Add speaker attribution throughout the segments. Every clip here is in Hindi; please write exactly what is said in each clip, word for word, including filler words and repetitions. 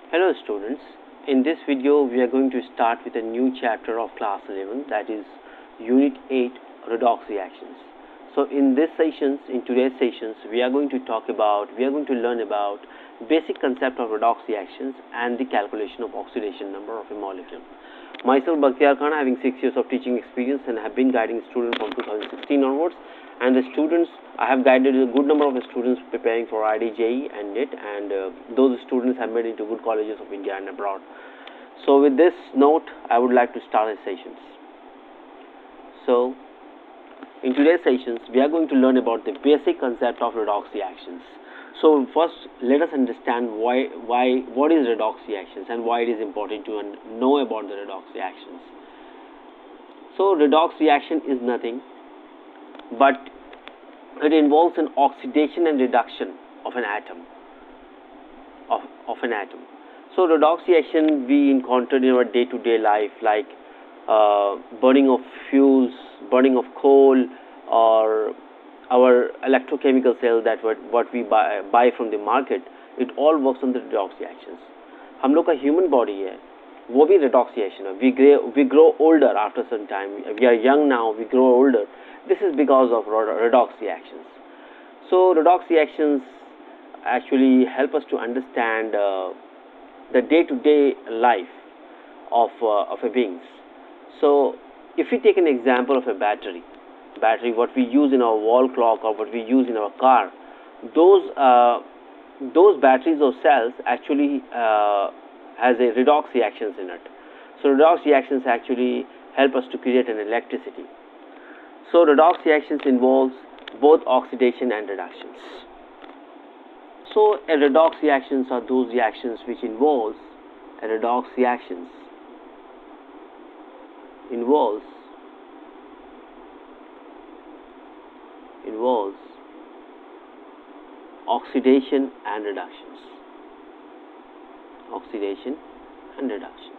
Speaker 1: Hello students, in this video we are going to start with a new chapter of class eleven, that is unit eight, redox reactions. So in this sessions, in today's sessions, we are going to talk about, we are going to learn about basic concept of redox reactions and the calculation of oxidation number of a molecule. Myself Bakhtiyar Khan, having six years of teaching experience and have been guiding students from two thousand sixteen onwards, and the students, I have guided a good number of students preparing for I D, J E E and NET, and uh, those students have made into good colleges of India and abroad. So with this note, I would like to start the sessions. So in today's sessions, we are going to learn about the basic concept of redox reactions. So first, let us understand why, why, what is redox reactions and why it is important to know about the redox reactions. So redox reaction is nothing but it involves an oxidation and reduction of an atom, of, of an atom. So redox reaction we encountered in our day-to-day life, like uh, burning of fuels, burning of coal, or our electrochemical cell that what, what we buy, buy from the market, it all works on the redox reactions. हम लोग का human body है, वो भी redox reaction है. We grow, we grow older after some time. We are young now, we grow older. This is because of redox reactions. So redox reactions actually help us to understand uh, the day-to-day life of uh, of a beings. So if we take an example of a battery, battery what we use in our wall clock or what we use in our car, those uh, those batteries or cells actually uh, has a redox reactions in it. So redox reactions actually help us to create an electricity. So redox reactions involves both oxidation and reductions. So a redox reactions are those reactions which involves a redox reactions involves involves oxidation and reductions. Oxidation and reductions.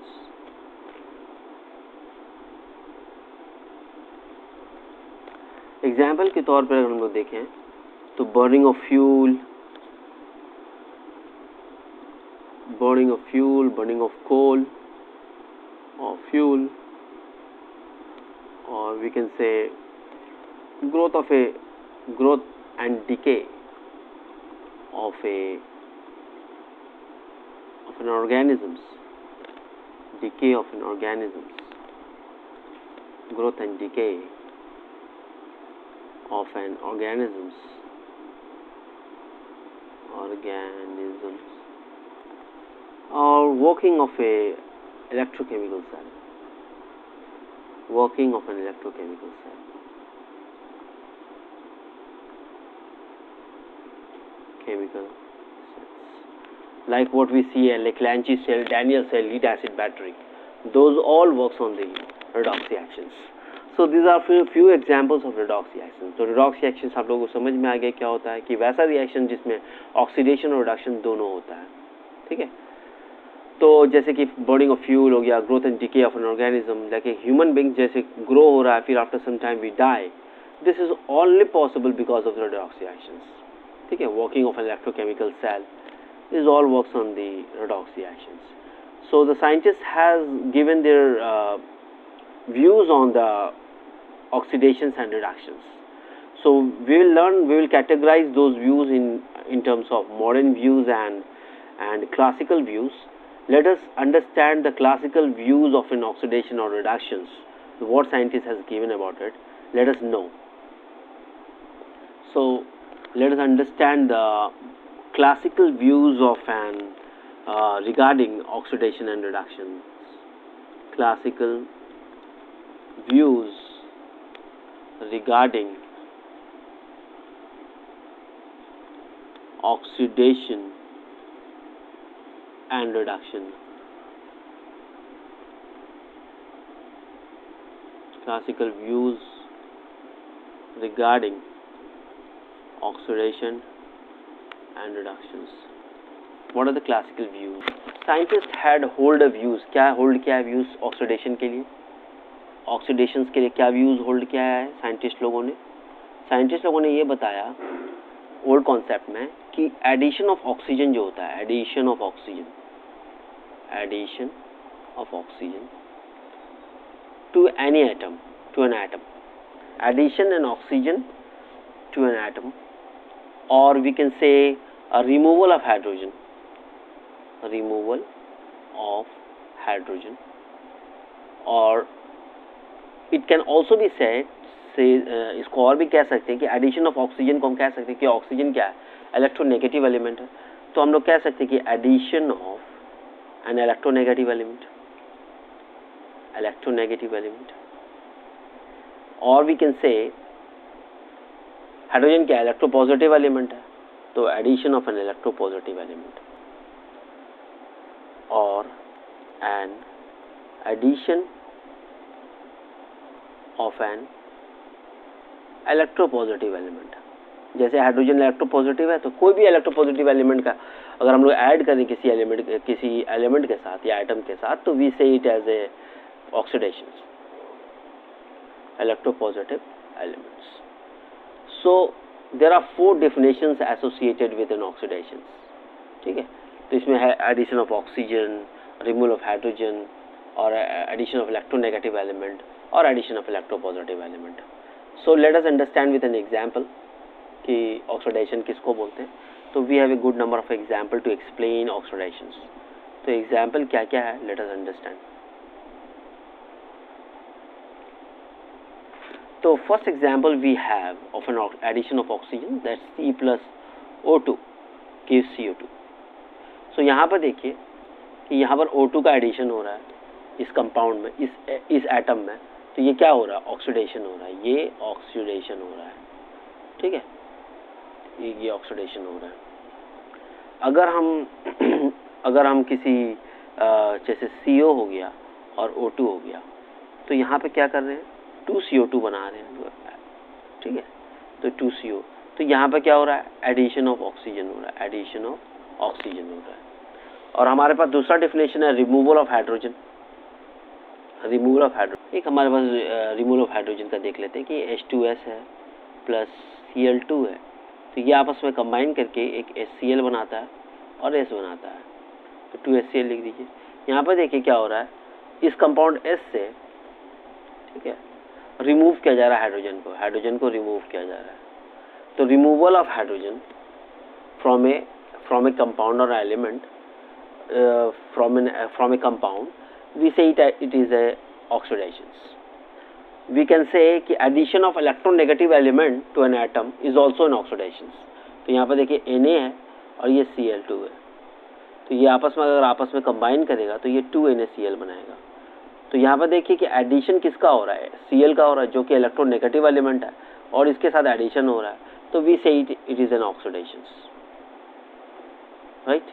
Speaker 1: Example के तौर पर अगर हम लोग देखें तो burning of fuel, burning of fuel, burning of coal or fuel, or we can say growth of a growth and decay of a of an organisms, decay of an organisms, growth and decay of an organisms, organisms, or working of a electrochemical cell, working of an electrochemical cell. Chemical cells, like what we see a Leclanche cell, Daniel cell, lead acid battery, those all works on the redox reactions. So these are few few examples of redox reactions. तो redox reactions आप लोगों को समझ में आ गया क्या होता है कि वैसा रिएक्शन जिसमें ऑक्सीडेशन और रिडक्शन दोनों होता है, ठीक है. तो जैसे कि बर्निंग ऑफ फ्यूल हो गया, growth and decay of an organism, like a human being जैसे ग्रो हो रहा है, फिर after some time we die, this is only possible because of redox reactions, ठीक है. Working of an electrochemical cell is all works on the redox reactions. So the scientist has given their uh, views on the oxidations and reductions. So we will learn, we will categorize those views in in terms of modern views and and classical views. Let us understand the classical views of an oxidation or reductions. What scientist has given about it. Let us know. So let us understand the classical views of an uh, regarding oxidation and reductions. Classical views regarding oxidation and reduction. Classical views regarding oxidation and reductions. What are the classical views? Scientists had hold of views. क्या hold किया है views oxidation के लिए? Oxidations के लिए क्या views hold किया है scientist लोगों ने? Scientist लोगों ने ये बताया old concept में कि addition of oxygen जो होता है, addition of oxygen, addition of oxygen to any atom, to an atom, addition and oxygen to an atom, or we can say a removal of hydrogen, a removal of hydrogen, or it can also be said, से uh, इसको और भी कह सकते हैं कि एडिशन ऑफ ऑक्सीजन को हम कह सकते हैं कि ऑक्सीजन क्या है, इलेक्ट्रोनेगेटिव एलिमेंट है, तो हम लोग कह सकते हैं कि addition of an electronegative element, electronegative element, और वी कैन से हाइड्रोजन क्या इलेक्ट्रोपॉजिटिव एलिमेंट है, तो addition of an electropositive element, और an addition of an electropositive element. जैसे हाइड्रोजन इलेक्ट्रोपॉजिटिव है, तो कोई भी इलेक्ट्रोपॉजिटिव एलिमेंट का अगर हम लोग ऐड करें किसी एलिमेंट किसी एलिमेंट के साथ या एटम के साथ, तो we say it as a oxidation, electropositive elements. So there are four definitions associated with an oxidation. ठीक है, तो इसमें है addition of oxygen, removal of hydrogen, और एडिशन ऑफ इलेक्ट्रोनेगेटिव एलिमेंट, और addition of electropositive element. So let us understand with an example कि ऑक्सीडेशन किसको बोलते हैं. तो we have a good number of example to explain oxidations. तो एग्जांपल क्या क्या है, लेट अस अंडरस्टैंड. तो first example we have of an addition of oxygen, that's C plus O two gives C O two. So यहाँ पर देखिए कि यहाँ पर O टू का एडिशन हो रहा है इस कंपाउंड में, इस इस एटम में. तो ये क्या हो रहा है, ऑक्सीडेशन हो रहा है, ये ऑक्सीडेशन हो रहा है. ठीक है, ये ये ऑक्सीडेशन हो रहा है. अगर हम अगर हम किसी जैसे C O हो गया और O टू हो गया, तो यहाँ पे क्या कर रहे हैं, टू C O टू बना रहे हैं. ठीक है, तो टू C O, तो यहाँ पे क्या हो रहा है, एडिशन ऑफ ऑक्सीजन हो रहा है, एडिशन ऑफ ऑक्सीजन हो रहा है. और हमारे पास दूसरा डेफिनेशन है removal of hydrogen, removal of hydrogen. एक हमारे पास रिमूवल ऑफ हाइड्रोजन का देख लेते हैं कि H टू S है प्लस C L टू है, तो ये आपस में कंबाइन करके एक HCl बनाता है और S बनाता है, तो टू H C L लिख दीजिए. यहाँ पर देखिए क्या हो रहा है, इस कंपाउंड S से, ठीक है, रिमूव किया जा रहा है हाइड्रोजन को, हाइड्रोजन को रिमूव किया जा रहा है. तो removal of hydrogen from a from a compound और element, from an from a compound, we say it, it is a oxidations. We can say कि addition of electronegative element to an atom is also an oxidations. तो यहाँ पर देखिए Na है और ये C L टू है, तो ये आपस में अगर आपस में कंबाइन करेगा तो ये two N A C L बनाएगा. तो यहाँ पर देखिए कि एडिशन किसका हो रहा है, Cl का हो रहा है जो कि इलेक्ट्रोनेगेटिव एलिमेंट है, और इसके साथ एडिशन हो रहा है, तो we say it, it is an oxidations, right?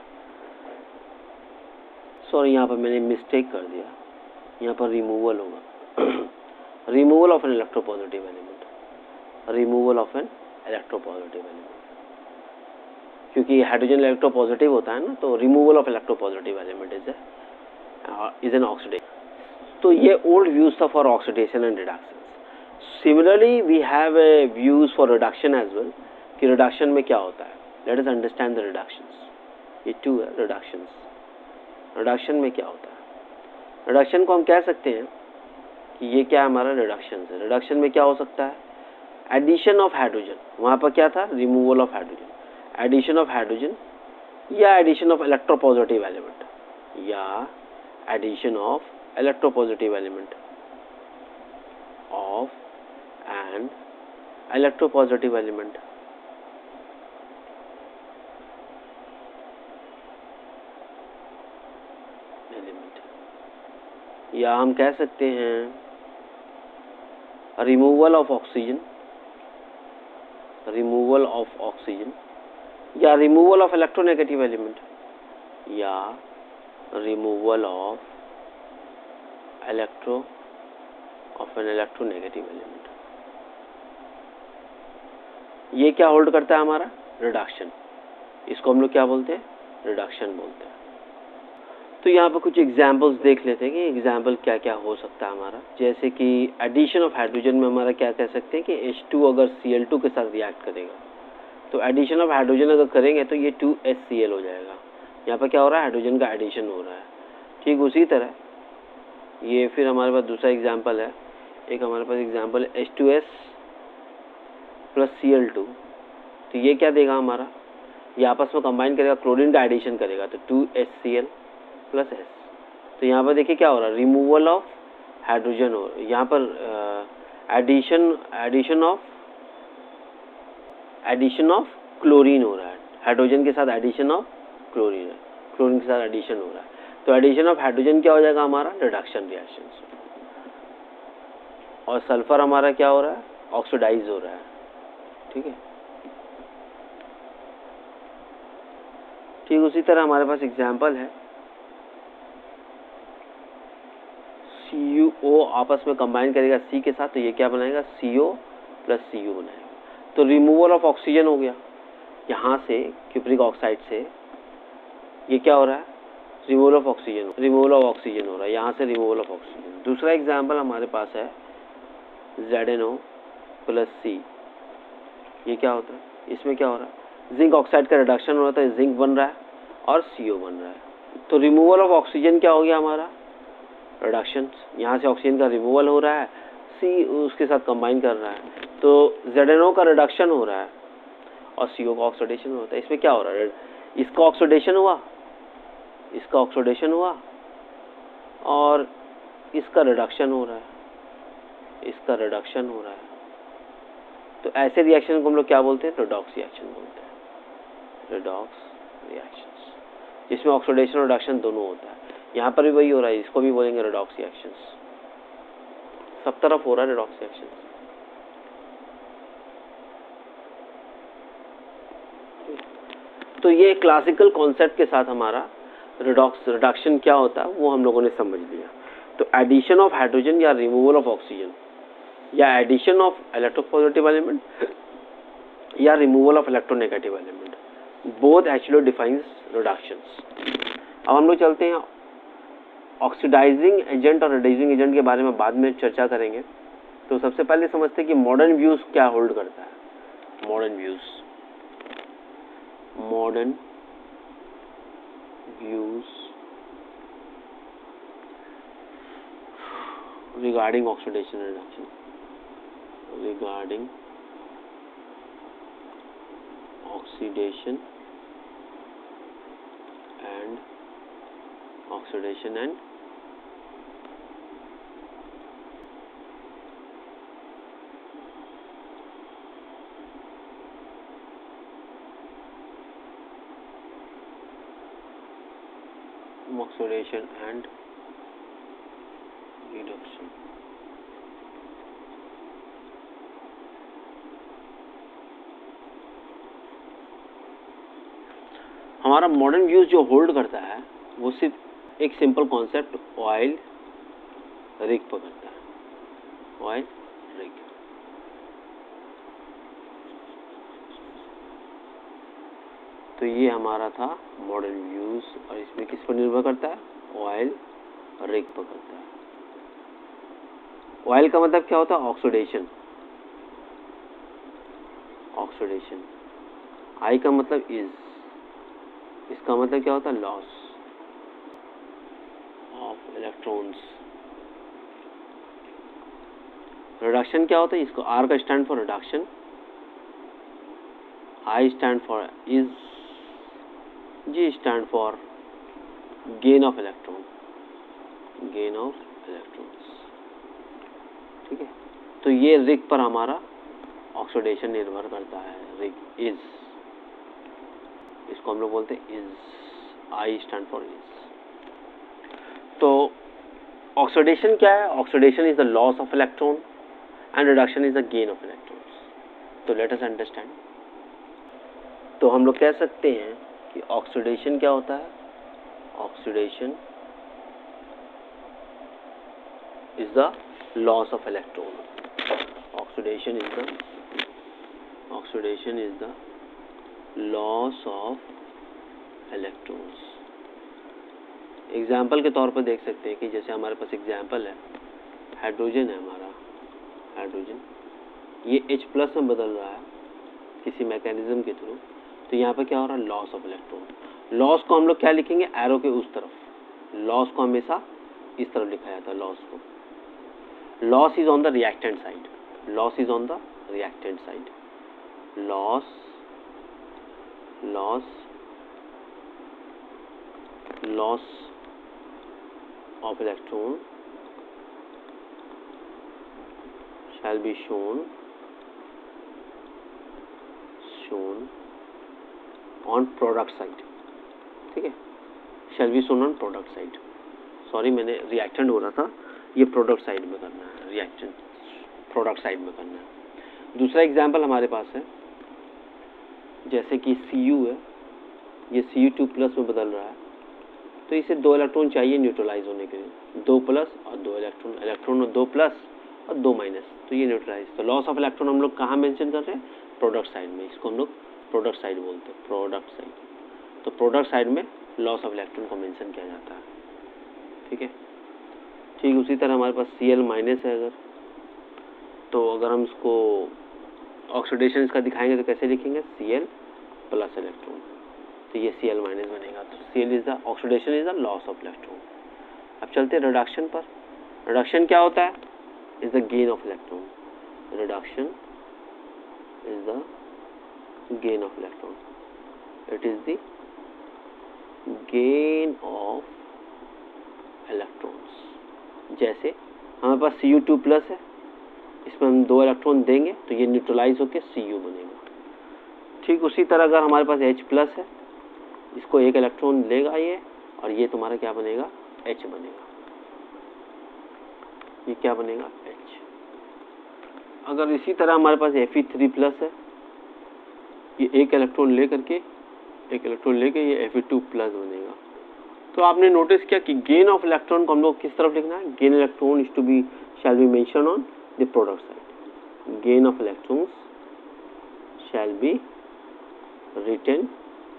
Speaker 1: Sorry, यहाँ पर मैंने मिस्टेक कर दिया, यहाँ पर रिमूवल होगा, removal of an electropositive element, removal of an electropositive element, क्योंकि हाइड्रोजन इलेक्ट्रोपॉजिटिव होता है ना, तो removal of electropositive element is is an oxidation. तो ये ओल्ड व्यूज था for oxidation and reduction. Similarly we have a views for reduction as well, कि रिडक्शन में क्या होता है. Let us understand the reductions. ये टू है रिडक्शंस. रिडक्शन में क्या होता है, रिडक्शन को हम कह सकते हैं कि ये क्या हमारा रिडक्शन है. रिडक्शन में क्या हो सकता है, एडिशन ऑफ हाइड्रोजन, वहाँ पर क्या था, removal of hydrogen, addition of hydrogen, या एडिशन ऑफ इलेक्ट्रोपॉजिटिव एलिमेंट, या addition of electropositive element of and electropositive element. या हम कह सकते हैं removal of oxygen, removal of oxygen, या रिमूवल ऑफ इलेक्ट्रोनेगेटिव एलिमेंट, या removal of electro of an electronegative element. ये क्या होल्ड करता है हमारा, रिडक्शन. इसको हम लोग क्या बोलते हैं, रिडक्शन बोलते हैं. तो यहाँ पर कुछ एग्जाम्पल्स देख लेते हैं कि एग्जाम्पल क्या क्या हो सकता है हमारा. जैसे कि एडिशन ऑफ हाइड्रोजन में हमारा क्या कह सकते हैं कि H टू अगर C L टू के साथ रिएक्ट करेगा, तो एडिशन ऑफ हाइड्रोजन अगर करेंगे तो ये टू H C L हो जाएगा. यहाँ पर क्या हो रहा है, हाइड्रोजन का एडिशन हो रहा है. ठीक उसी तरह ये फिर हमारे पास दूसरा एग्जाम्पल है, एक हमारे पास एग्जाम्पल है H two S plus C L two. तो ये क्या देगा हमारा, ये आपस में कंबाइन करेगा, क्लोरीन का एडिशन करेगा, तो two H C L plus S. तो यहाँ पर देखिए क्या हो रहा है, रिमूवल ऑफ हाइड्रोजन हो, यहाँ पर addition addition of addition of chlorine हो रहा है, हाइड्रोजन के साथ एडिशन ऑफ क्लोरीन है, क्लोरीन के साथ एडिशन हो रहा है। तो एडिशन ऑफ हाइड्रोजन क्या हो जाएगा हमारा, रिडक्शन रिएक्शन। और सल्फर हमारा क्या हो रहा है, ऑक्सीडाइज हो रहा है। ठीक है, ठीक उसी तरह हमारे पास एग्जाम्पल है सी यू ओ आपस में कंबाइन करेगा सी के साथ, तो ये क्या बनाएगा, सी ओ प्लस सी यू बनाएगा। तो रिमूवल ऑफ ऑक्सीजन हो गया, यहाँ से क्यूप्रिक ऑक्साइड से ये क्या हो रहा है, removal of oxygen, removal of oxygen हो रहा है, यहाँ से रिमूवल ऑफ ऑक्सीजन। दूसरा एग्जाम्पल हमारे पास है Z N O plus C. ये क्या होता है, इसमें क्या हो रहा है, जिंक ऑक्साइड का रिडक्शन हो रहा है, जिंक बन रहा है और सी ओ बन रहा है। तो रिमूवल ऑफ ऑक्सीजन क्या हो गया हमारा, रिडक्शन, यहाँ से ऑक्सीजन का रिमूवल हो रहा है, सी उसके साथ कंबाइन कर रहा है, तो जेड एन ओ का रिडक्शन हो रहा है और सी ओ का ऑक्सीडेशन होता है। इसमें क्या हो रहा है, इसका ऑक्सीडेशन हुआ, इसका ऑक्सीडेशन हुआ और इसका रिडक्शन हो रहा है, इसका रिडक्शन हो रहा है। तो ऐसे रिएक्शन को हम लोग क्या बोलते हैं, रेडॉक्स रिएक्शन बोलते हैं, रेडॉक्स रिएक्शंस, जिसमें ऑक्सीडेशन और रिडक्शन दोनों होता है। यहाँ पर भी वही हो रहा है, इसको भी बोलेंगे रेडॉक्स रिएक्शंस। सब तरफ हो रहा है रेडॉक्स रिएक्शंस। तो ये क्लासिकल कॉन्सेप्ट के साथ हमारा रिडॉक्स रिडक्शन क्या होता है वो हम लोगों ने समझ लिया। तो एडिशन ऑफ हाइड्रोजन या रिमूवल ऑफ ऑक्सीजन या एडिशन ऑफ इलेक्ट्रोपॉजिटिव एलिमेंट या removal of electronegative element, both actually defines reductions. अब हम लोग चलते हैं ऑक्सीडाइजिंग एजेंट और रिड्यूसिंग एजेंट के बारे में बाद में चर्चा करेंगे। तो सबसे पहले समझते हैं कि मॉडर्न व्यूज क्या होल्ड करता है। Modern views modern views regarding oxidation and reduction, regarding oxidation and oxidation and oxidation and reduction। हमारा मॉडर्न व्यूज जो होल्ड करता है वो सिर्फ एक सिंपल कॉन्सेप्ट ऑयल रिग पर करता है, ऑयल रिग। तो ये हमारा था मॉडर्न व्यूज, और इसमें किस पर निर्भर करता है, ऑयल रिग पर करता है। ऑयल का मतलब क्या होता है, ऑक्सीडेशन, ऑक्सीडेशन। आई का मतलब इज, इसका मतलब क्या होता है, लॉस ऑफ इलेक्ट्रॉन्स। रिडक्शन क्या होता है, इसको आर का stand for reduction, I stand for is, G stand for gain of electron, gain of electrons. ठीक है, तो ये रिग पर हमारा ऑक्सीडेशन निर्भर करता है, रिग इज, इसको हम लोग बोलते हैं is, I stand for is. तो ऑक्सीडेशन क्या है, oxidation is the loss of electron and reduction is the gain of electrons. तो लेट अस अंडरस्टैंड। तो हम लोग कह सकते हैं कि ऑक्सीडेशन क्या होता है, oxidation is the loss of electron, oxidation is the oxidation is the loss of electrons. Example के तौर पर देख सकते हैं कि जैसे हमारे पास एग्जाम्पल है, हाइड्रोजन है हमारा, हाइड्रोजन ये H प्लस में बदल रहा है किसी मैकेनिज्म के थ्रू। तो यहाँ पर क्या हो रहा है, लॉस ऑफ इलेक्ट्रॉन। लॉस को हम लोग क्या लिखेंगे, एरो के उस तरफ, लॉस को हमेशा इस तरफ लिखा जाता है, लॉस को. Loss is on the reactant side, loss is on the reactant side. Loss loss loss of electron shall be shown shown on product side. ठीक है, shall be shown on product side. Sorry, मैंने रिएक्टेंट हो रहा था, ये प्रोडक्ट साइड में करना है, रिएक्टेंट प्रोडक्ट साइड में करना है. दूसरा एग्जाम्पल हमारे पास है, जैसे कि सी यू है, ये सी यू टू प्लस में बदल रहा है, तो इसे दो इलेक्ट्रॉन चाहिए न्यूट्रलाइज होने के लिए, दो प्लस और दो इलेक्ट्रॉन, इलेक्ट्रॉन और दो प्लस और दो माइनस, तो ये न्यूट्रलाइज. तो लॉस ऑफ इलेक्ट्रॉन हम लोग कहाँ मेंशन कर रहे हैं? प्रोडक्ट साइड में. इसको हम लोग प्रोडक्ट साइड बोलते हैं, प्रोडक्ट साइड. तो प्रोडक्ट साइड में लॉस ऑफ इलेक्ट्रॉन को मेंशन किया जाता है. ठीक है, ठीक उसी तरह हमारे पास सी एल माइनस है अगर, तो अगर हम इसको ऑक्सीडेशन इसका दिखाएंगे तो कैसे लिखेंगे? सी एल प्लस इलेक्ट्रॉन, तो ये सी एल माइनस बनेगा. तो C L is the oxidation is the loss of electron. अब चलते हैं रिडक्शन पर. रिडक्शन क्या होता है? Is the gain of electron. Reduction is the gain of electron. It is the gain of electrons. जैसे हमारे पास सी यू टू प्लस है, इसमें हम दो इलेक्ट्रॉन देंगे तो ये न्यूट्रलाइज होकर सी यू बनेगा. ठीक उसी तरह अगर हमारे पास H प्लस है, इसको एक इलेक्ट्रॉन लेगा ये, और ये तुम्हारा क्या बनेगा? H बनेगा. ये क्या बनेगा? H. अगर इसी तरह हमारे पास Fe थ्री प्लस है, ये एक इलेक्ट्रॉन ले करके एक इलेक्ट्रॉन लेके ये Fe टू प्लस बनेगा. तो आपने नोटिस किया कि गेन ऑफ इलेक्ट्रॉन को हम लोग किस तरफ लिखना है? Gain electron is to be shall be mention on the product side. Gain of electrons shall be written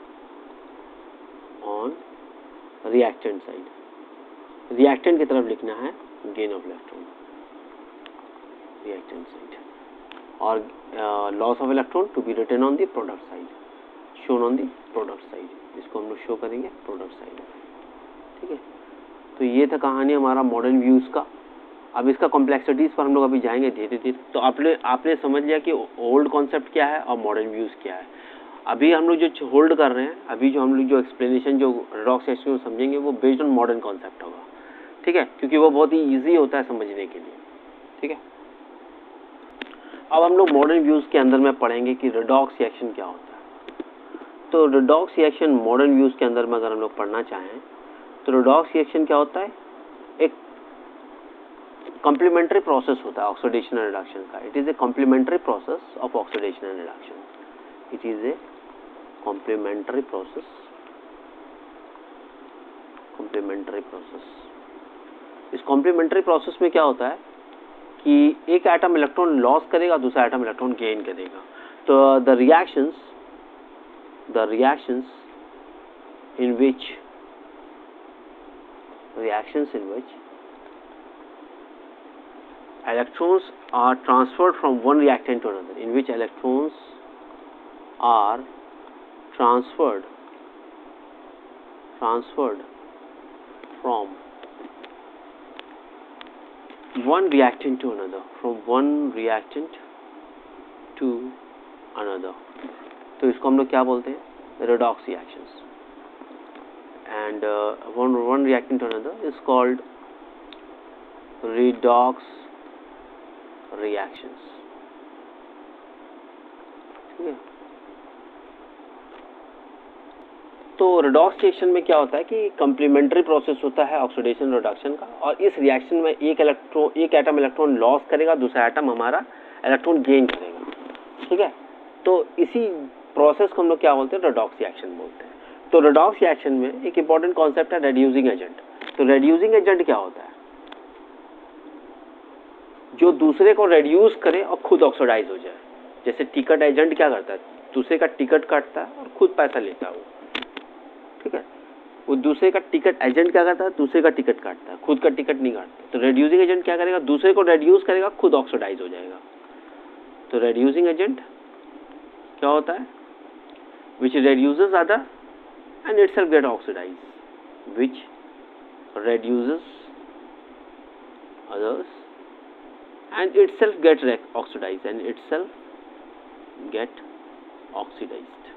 Speaker 1: on reactant side. Reactant की तरफ लिखना है gain of electron, reactant side. और loss of electron to be written on the product side, shown on the product side. इसको हम लोग शो करेंगे प्रोडक्ट साइड. ठीक है, तो ये था कहानी हमारा मॉडर्न व्यूज का. अब इसका कॉम्प्लेक्सिटीज पर हम लोग अभी जाएंगे धीरे धीरे. तो आपने आपने समझ लिया कि ओल्ड कॉन्सेप्ट क्या है और मॉडर्न व्यूज क्या है. अभी हम लोग जो होल्ड कर रहे हैं, अभी जो हम लोग जो एक्सप्लेनेशन जो रिडॉक्स रिएक्शन को समझेंगे वो बेस्ड ऑन मॉडर्न कॉन्सेप्ट होगा. ठीक है, क्योंकि वो बहुत ही ईजी होता है समझने के लिए. ठीक है, अब हम लोग मॉडर्न व्यूज के अंदर में पढ़ेंगे कि रिडॉक्स रिएक्शन क्या होता है. तो रिडॉक्स रिएक्शन मॉडर्न व्यूज के अंदर में अगर हम लोग पढ़ना चाहें तो रिडॉक्स रिएक्शन क्या होता है? एक कॉम्प्लीमेंट्री प्रोसेस होता है ऑक्सीडेशन एंड रिडक्शन का. It is a complementary process of oxidation and reduction. It is a complementary process complementary process. इस कॉम्प्लीमेंट्री प्रोसेस में क्या होता है कि एक एटम इलेक्ट्रॉन लॉस करेगा, दूसरा एटम इलेक्ट्रॉन गेन करेगा. तो the reactions the reactions in which reactions in which electrons are transferred from one reactant to another, in which electrons are transferred transferred from one reactant to another, from one reactant to another. तो इसको हम लोग क्या बोलते हैं? Redox reactions. And one one reactant to another is called redox reactions. ठीक है, तो रिडॉक्स रिएक्शन में क्या होता है कि कंप्लीमेंट्री प्रोसेस होता है ऑक्सीडेशन रिडक्शन का, और इस रिएक्शन में एक इलेक्ट्रॉन एक एटम इलेक्ट्रॉन लॉस करेगा, दूसरा एटम हमारा इलेक्ट्रॉन गेन करेगा. ठीक है, तो इसी प्रोसेस को हम लोग क्या बोलते हैं? रिडॉक्स रिएक्शन बोलते हैं. तो रिडॉक्स रिएक्शन में एक इंपॉर्टेंट कॉन्सेप्ट है रेड्यूसिंग एजेंट. तो रेड्यूसिंग एजेंट क्या होता है? जो दूसरे को रेड्यूस करे और खुद ऑक्सीडाइज हो जाए. जैसे टिकट एजेंट क्या करता है? दूसरे का टिकट काटता है और खुद पैसा लेता है वो. ठीक है, वो दूसरे का टिकट एजेंट क्या करता है? दूसरे का टिकट काटता है, खुद का टिकट नहीं काटता. तो रेड्यूसिंग एजेंट क्या करेगा? दूसरे को रेड्यूस करेगा, खुद ऑक्सीडाइज हो जाएगा. तो रेड्यूसिंग एजेंट क्या होता है? which reduces other and itself get oxidized, which reduces others and itself get oxidized and itself get oxidized.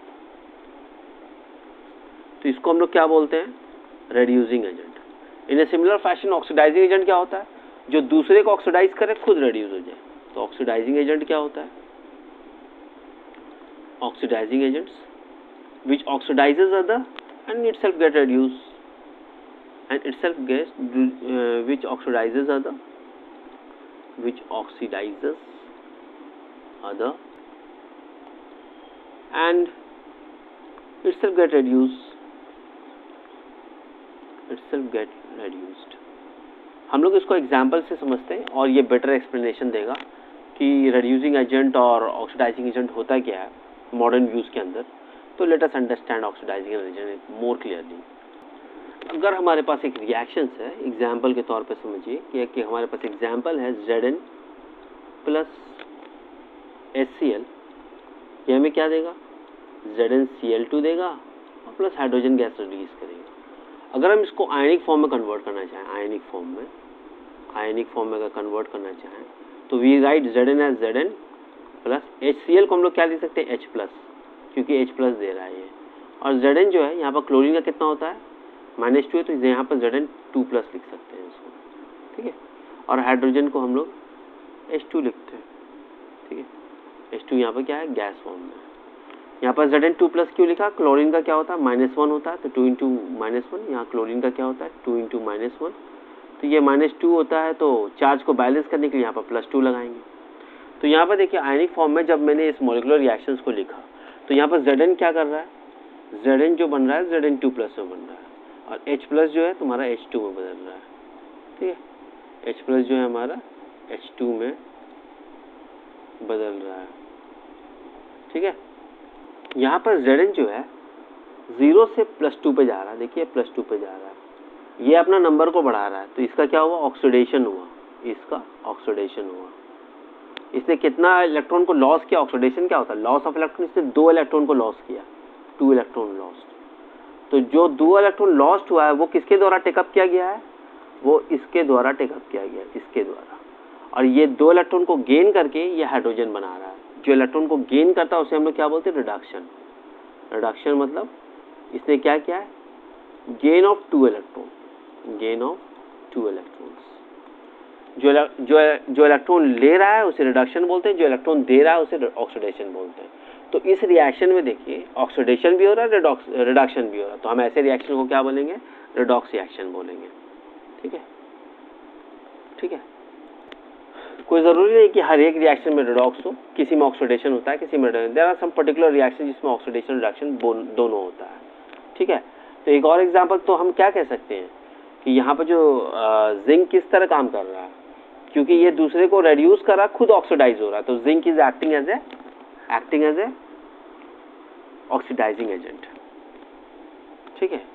Speaker 1: तो इसको हम लोग क्या बोलते हैं? Reducing agent. In a similar fashion oxidizing agent क्या होता है? जो दूसरे को ऑक्सीडाइज करे खुद रेड्यूस हो जाए. तो ऑक्सीडाइजिंग एजेंट क्या होता है? Oxidizing agents which oxidizes other and itself get reduced and itself gets uh, which oxidizes other which oxidizes other and itself get reduced itself get reduced. हम लोग इसको एग्जाम्पल से समझते हैं और ये बेटर एक्सप्लेनेशन देगा कि रेड्यूसिंग एजेंट और ऑक्सीडाइजिंग एजेंट होता क्या है मॉडर्न व्यूज के अंदर. तो let us understand oxidizing agent more clearly. अगर हमारे पास एक रिएक्शंस है, एग्जाम्पल के तौर पे समझिए कि, कि हमारे पास एग्जाम्पल है Zn प्लस HCl. ये हमें क्या देगा? Zn सी एल टू देगा और प्लस हाइड्रोजन गैस रिलीज करेगा. अगर हम इसको आयनिक फॉर्म में कन्वर्ट करना चाहें, आयनिक फॉर्म में आयनिक फॉर्म में अगर कन्वर्ट करना चाहें तो we write Zn as Zn plus HCl को हम लोग क्या लिख सकते हैं? H प्लस, क्योंकि H प्लस दे रहा है ये. और Zn जो है यहाँ पर क्लोरीन का कितना होता है? माइनस टू है, तो यहाँ पर Zn टू प्लस लिख सकते हैं इसको. ठीक है. और हाइड्रोजन को हम लोग H टू लिखते हैं. ठीक है. H टू यहाँ पर क्या है? गैस फॉर्म में. यहाँ पर Zn टू प्लस क्यों लिखा? क्लोरीन का क्या होता है? माइनस वन होता है, तो टू इंटू माइनस वन. यहाँ क्लोरीन का क्या होता है? Two into minus one. तो ये माइनस टू होता है, तो चार्ज को बैलेंस करने के लिए यहाँ पर प्लस टू लगाएंगे. तो यहाँ पर देखिए आयनिक फॉर्म में जब मैंने इस मॉलिक्यूलर रिएक्शंस को लिखा तो यहाँ पर Zn क्या कर रहा है? Zn जो बन रहा है Zn टू प्लस में बन रहा है और H प्लस जो है तुम्हारा H टू में बदल रहा है. ठीक है. H प्लस जो है हमारा H टू में बदल रहा है. ठीक है. यहाँ पर Zn जो है जीरो से प्लस टू पे जा रहा है. देखिए प्लस टू पे जा रहा है. ये अपना नंबर को बढ़ा रहा है, तो इसका क्या हुआ? ऑक्सीडेशन हुआ. इसका ऑक्सीडेशन हुआ. इसने कितना इलेक्ट्रॉन को लॉस किया? ऑक्सीडेशन क्या होता है? Loss of electron. इसने दो इलेक्ट्रॉन को लॉस किया, टू इलेक्ट्रॉन लॉस्ट. तो जो दो इलेक्ट्रॉन लॉस्ट हुआ है वो किसके द्वारा टेकअप किया गया है? वो इसके द्वारा टेकअप किया गया है, इसके द्वारा. और ये दो इलेक्ट्रॉन को गेन करके ये हाइड्रोजन बना रहा है. जो इलेक्ट्रॉन को गेन करता है उसे हम लोग क्या बोलते हैं? रिडक्शन. रिडक्शन मतलब इसने क्या किया है? Gain of two electron. Gain of two electrons. जो जो जो इलेक्ट्रॉन ले रहा है उसे रिडक्शन बोलते हैं, जो इलेक्ट्रॉन दे रहा है उसे ऑक्सीडेशन बोलते हैं. तो इस रिएक्शन में देखिए ऑक्सीडेशन भी हो रहा है, रिडक्शन भी हो रहा है. तो हम ऐसे रिएक्शन को क्या बोलेंगे? रिडॉक्स रिएक्शन बोलेंगे. ठीक है. ठीक है. कोई ज़रूरी नहीं कि हर एक रिएक्शन में रिडॉक्स हो. किसी में ऑक्सीडेशन होता है, किसी में there are some particular reaction जिसमें ऑक्सीडेशन रिडक्शन दोनों होता है. ठीक है. तो एक और एग्जांपल तो हम क्या कह सकते हैं कि यहाँ पर जो जिंक किस तरह काम कर रहा है, क्योंकि ये दूसरे को रेड्यूस कर रहा है, खुद ऑक्सीडाइज हो रहा है. तो zinc is acting as a acting as a oxidizing agent. ठीक है.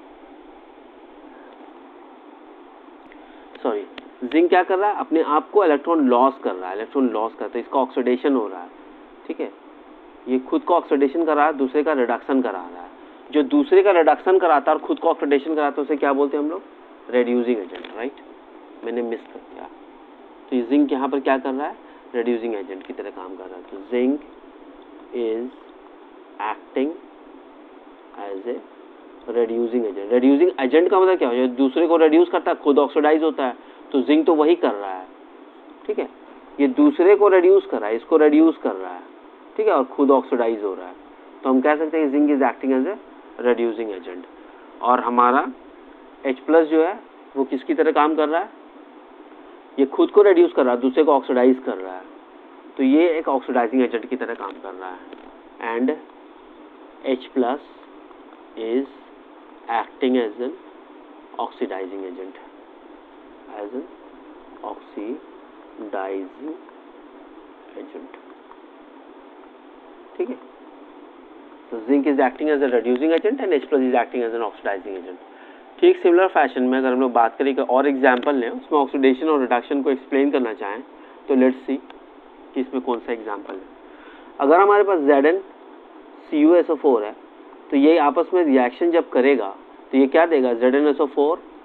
Speaker 1: सॉरी, जिंक क्या कर रहा है? अपने आप को इलेक्ट्रॉन लॉस कर रहा है. इलेक्ट्रॉन लॉस करता है, इसका ऑक्सीडेशन हो रहा है. ठीक है. ये खुद को ऑक्सीडेशन कर रहा है, दूसरे का रिडक्शन करा रहा है. जो दूसरे का रिडक्शन कराता है और खुद को ऑक्सीडेशन कराता है उसे क्या बोलते हैं हम लोग? Reducing agent. राइट. मैंने मिस कर दिया. तो ये जिंक यहाँ पर क्या कर रहा है? रेड्यूसिंग एजेंट की तरह काम कर रहा है. तो zinc is acting as a reducing agent. Reducing agent का मतलब क्या है? जो दूसरे को रेड्यूस करता है, खुद ऑक्सीडाइज होता है. तो जिंक तो वही कर रहा है. ठीक है. ये दूसरे को रेड्यूस कर रहा है, इसको रेड्यूस कर रहा है. ठीक है. और खुद ऑक्सीडाइज हो रहा है. तो हम कह सकते हैं zinc is acting as a reducing agent. और हमारा H प्लस जो है वो किसकी तरह काम कर रहा है? ये खुद को रेड्यूस कर रहा है, दूसरे को ऑक्सीडाइज कर रहा है. तो ये एक ऑक्सीडाइजिंग एजेंट की तरह काम कर रहा है. And H plus is acting as an oxidizing agent. As an oxidizing agent. ठीक है. तो zinc is acting as a reducing agent and H plus is acting as an oxidizing agent. ठीक सिमिलर फैशन में अगर हम लोग बात करें और एग्जाम्पल लें, उसमें ऑक्सीडेशन और रिडक्शन को एक्सप्लेन करना चाहें तो लेट्स सी कि इसमें कौन सा एग्जाम्पल है. अगर हमारे पास Zn C U S O four है तो ये आपस में रिएक्शन जब करेगा तो ये क्या देगा? Zn S O four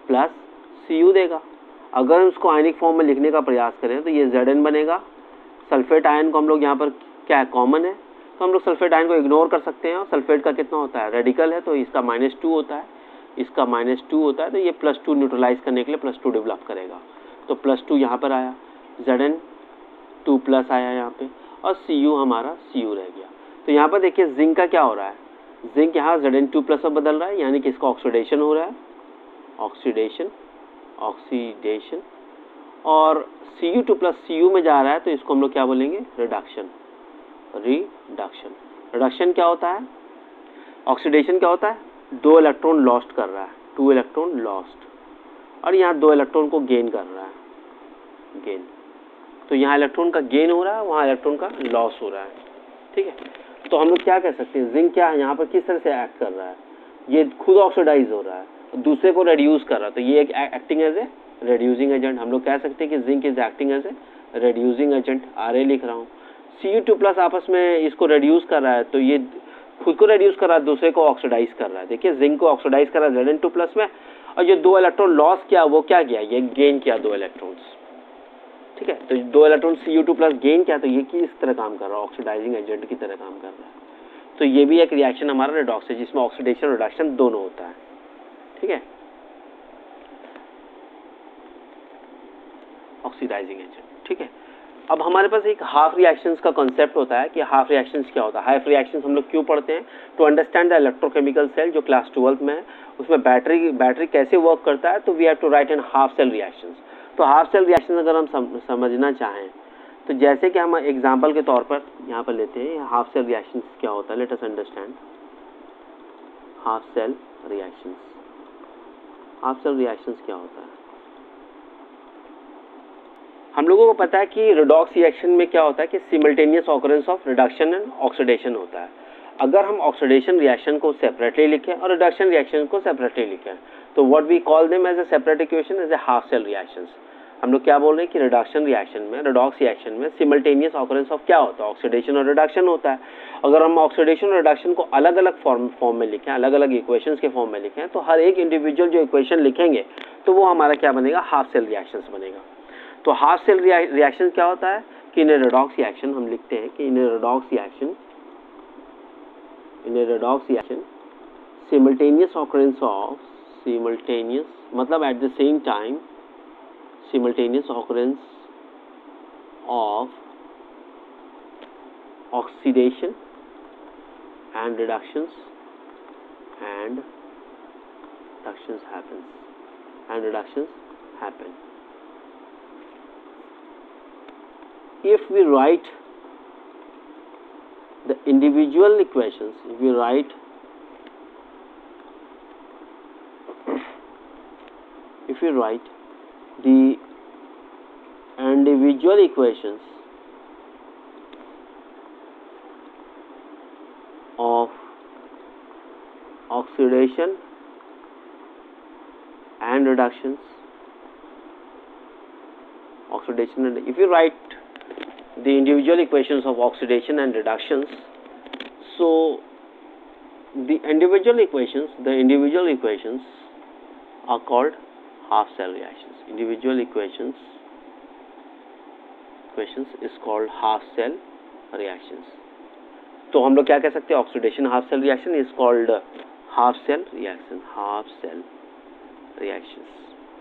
Speaker 1: plus C U देगा। अगर हम उसको आयनिक फॉर्म में लिखने का प्रयास करें तो ये जेड एन बनेगा। सल्फेट आयन को हम लोग यहाँ पर क्या है, कॉमन है, तो हम लोग सल्फेट आयन को इग्नोर कर सकते हैं। और सल्फेट का कितना होता है, रेडिकल है, तो इसका माइनस टू होता है, इसका माइनस टू होता है, तो ये प्लस टू न्यूट्रलाइज करने के लिए प्लस टू डेवलप करेगा। तो प्लस टू यहाँ पर आया, जेड एन टू प्लस आया यहाँ पे, और सी यू हमारा सी यू रह गया। तो यहाँ पर देखिए जिंक का क्या हो रहा है, जिंक यहाँ जेड एन टू प्लस में बदल रहा है, यानी कि इसका ऑक्सीडेशन हो रहा है, ऑक्सीडेशन ऑक्सीडेशन और C U two plus C U में जा रहा है, तो इसको हम लोग क्या बोलेंगे, रिडक्शन रिडक्शन रिडक्शन क्या होता है, ऑक्सीडेशन क्या होता है, दो इलेक्ट्रॉन लॉस्ट कर रहा है, टू इलेक्ट्रॉन लॉस्ट, और यहाँ दो इलेक्ट्रॉन को गेन कर रहा है, गेन। तो यहाँ इलेक्ट्रॉन का गेन हो रहा है, वहाँ इलेक्ट्रॉन का लॉस हो रहा है, ठीक है। तो हम लोग क्या कह सकते हैं, जिंक क्या है यहाँ पर, किस तरह से एक्ट कर रहा है, ये खुद ऑक्सीडाइज हो रहा है, दूसरे को रेड्यूस कर रहा है, तो ये एक acting as a reducing agent. हम लोग कह सकते हैं कि zinc is acting as a reducing agent. R A लिख रहा हूँ, सी यू टू प्लस आपस में इसको रेड्यूस कर रहा है, तो ये खुद को रेड्यूस कर रहा है, दूसरे को ऑक्सीडाइज कर रहा है। देखिए जिंक को ऑक्सीडाइज कर रहा है जेड एन टू प्लस में, और जो दो इलेक्ट्रॉन लॉस किया वो क्या किया, ये गेन किया दो इलेक्ट्रॉन्स, ठीक है। तो दो electron C U two plus gain किया, तो ये किस तरह काम कर रहा है, ऑक्सीडाइजिंग एजेंट की तरह काम कर रहा है। तो ये भी एक रिएक्शन हमारा रेडॉक्स है, जिसमें ऑक्सीडेशन रिडक्शन दोनों होता है, ठीक है, ऑक्सीडाइजिंग एजेंट, ठीक है। अब हमारे पास एक हाफ रिएक्शंस का कॉन्सेप्ट होता है कि हाफ रिएक्शंस क्या होता है। हाफ रिएक्शंस हम लोग क्यों पढ़ते हैं, to understand the electrochemical cell, जो क्लास ट्वेल्थ में है, उसमें बैटरी बैटरी कैसे वर्क करता है, तो we have to write in half cell reactions. तो हाफ सेल रिएक्शन अगर हम सम, समझना चाहें, तो जैसे कि हम एग्जाम्पल के तौर पर यहाँ पर लेते हैं, हाफ सेल रिएक्शंस क्या होता है, let us understand half cell reactions. Half cell reactions क्या होता है, हम लोगों को पता है कि रेडॉक्स रिएक्शन में क्या होता है कि simultaneous occurrence of reduction and oxidation होता है। अगर हम ऑक्सीडेशन रिएक्शन को सेपरेटली लिखें और रिडक्शन रिएक्शन को सेपरेटली लिखें, तो what we call them as a separate equation as a half cell reactions. हम लोग क्या बोल रहे हैं कि रिडक्शन रिएक्शन में, रेडॉक्स रिएक्शन में सिमल्टेनियस ऑकरेंस ऑफ क्या होता है, ऑक्सीडेशन और रिडक्शन होता है। अगर हम ऑक्सीडेशन और रिडक्शन को अलग अलग फॉर्म फॉर्म में लिखें, अलग अलग इक्वेशंस के फॉर्म में लिखें, तो हर एक इंडिविजुअल जो इक्वेशन लिखेंगे तो वो हमारा क्या बनेगा, हाफ सेल रिएक्शंस बनेगा। तो हाफ सेल रिएक्शन क्या होता है कि इन रेडॉक्स रिएक्शन हम लिखते हैं कि in redox reaction in redox reaction simultaneous occurrence of simultaneous मतलब at the same time simultaneous occurrence of oxidation and reductions and reductions happens and reductions happen. If we write the individual equations, if we write if we write the individual equations of oxidation and reductions, oxidation and if you write the individual equations of oxidation and reductions, so the individual equations the individual equations are called half cell reactions. Individual equations equations is called half cell reactions. तो हम लोग क्या कह सकते हैं, oxidation half cell reaction is called half cell reaction half cell reactions.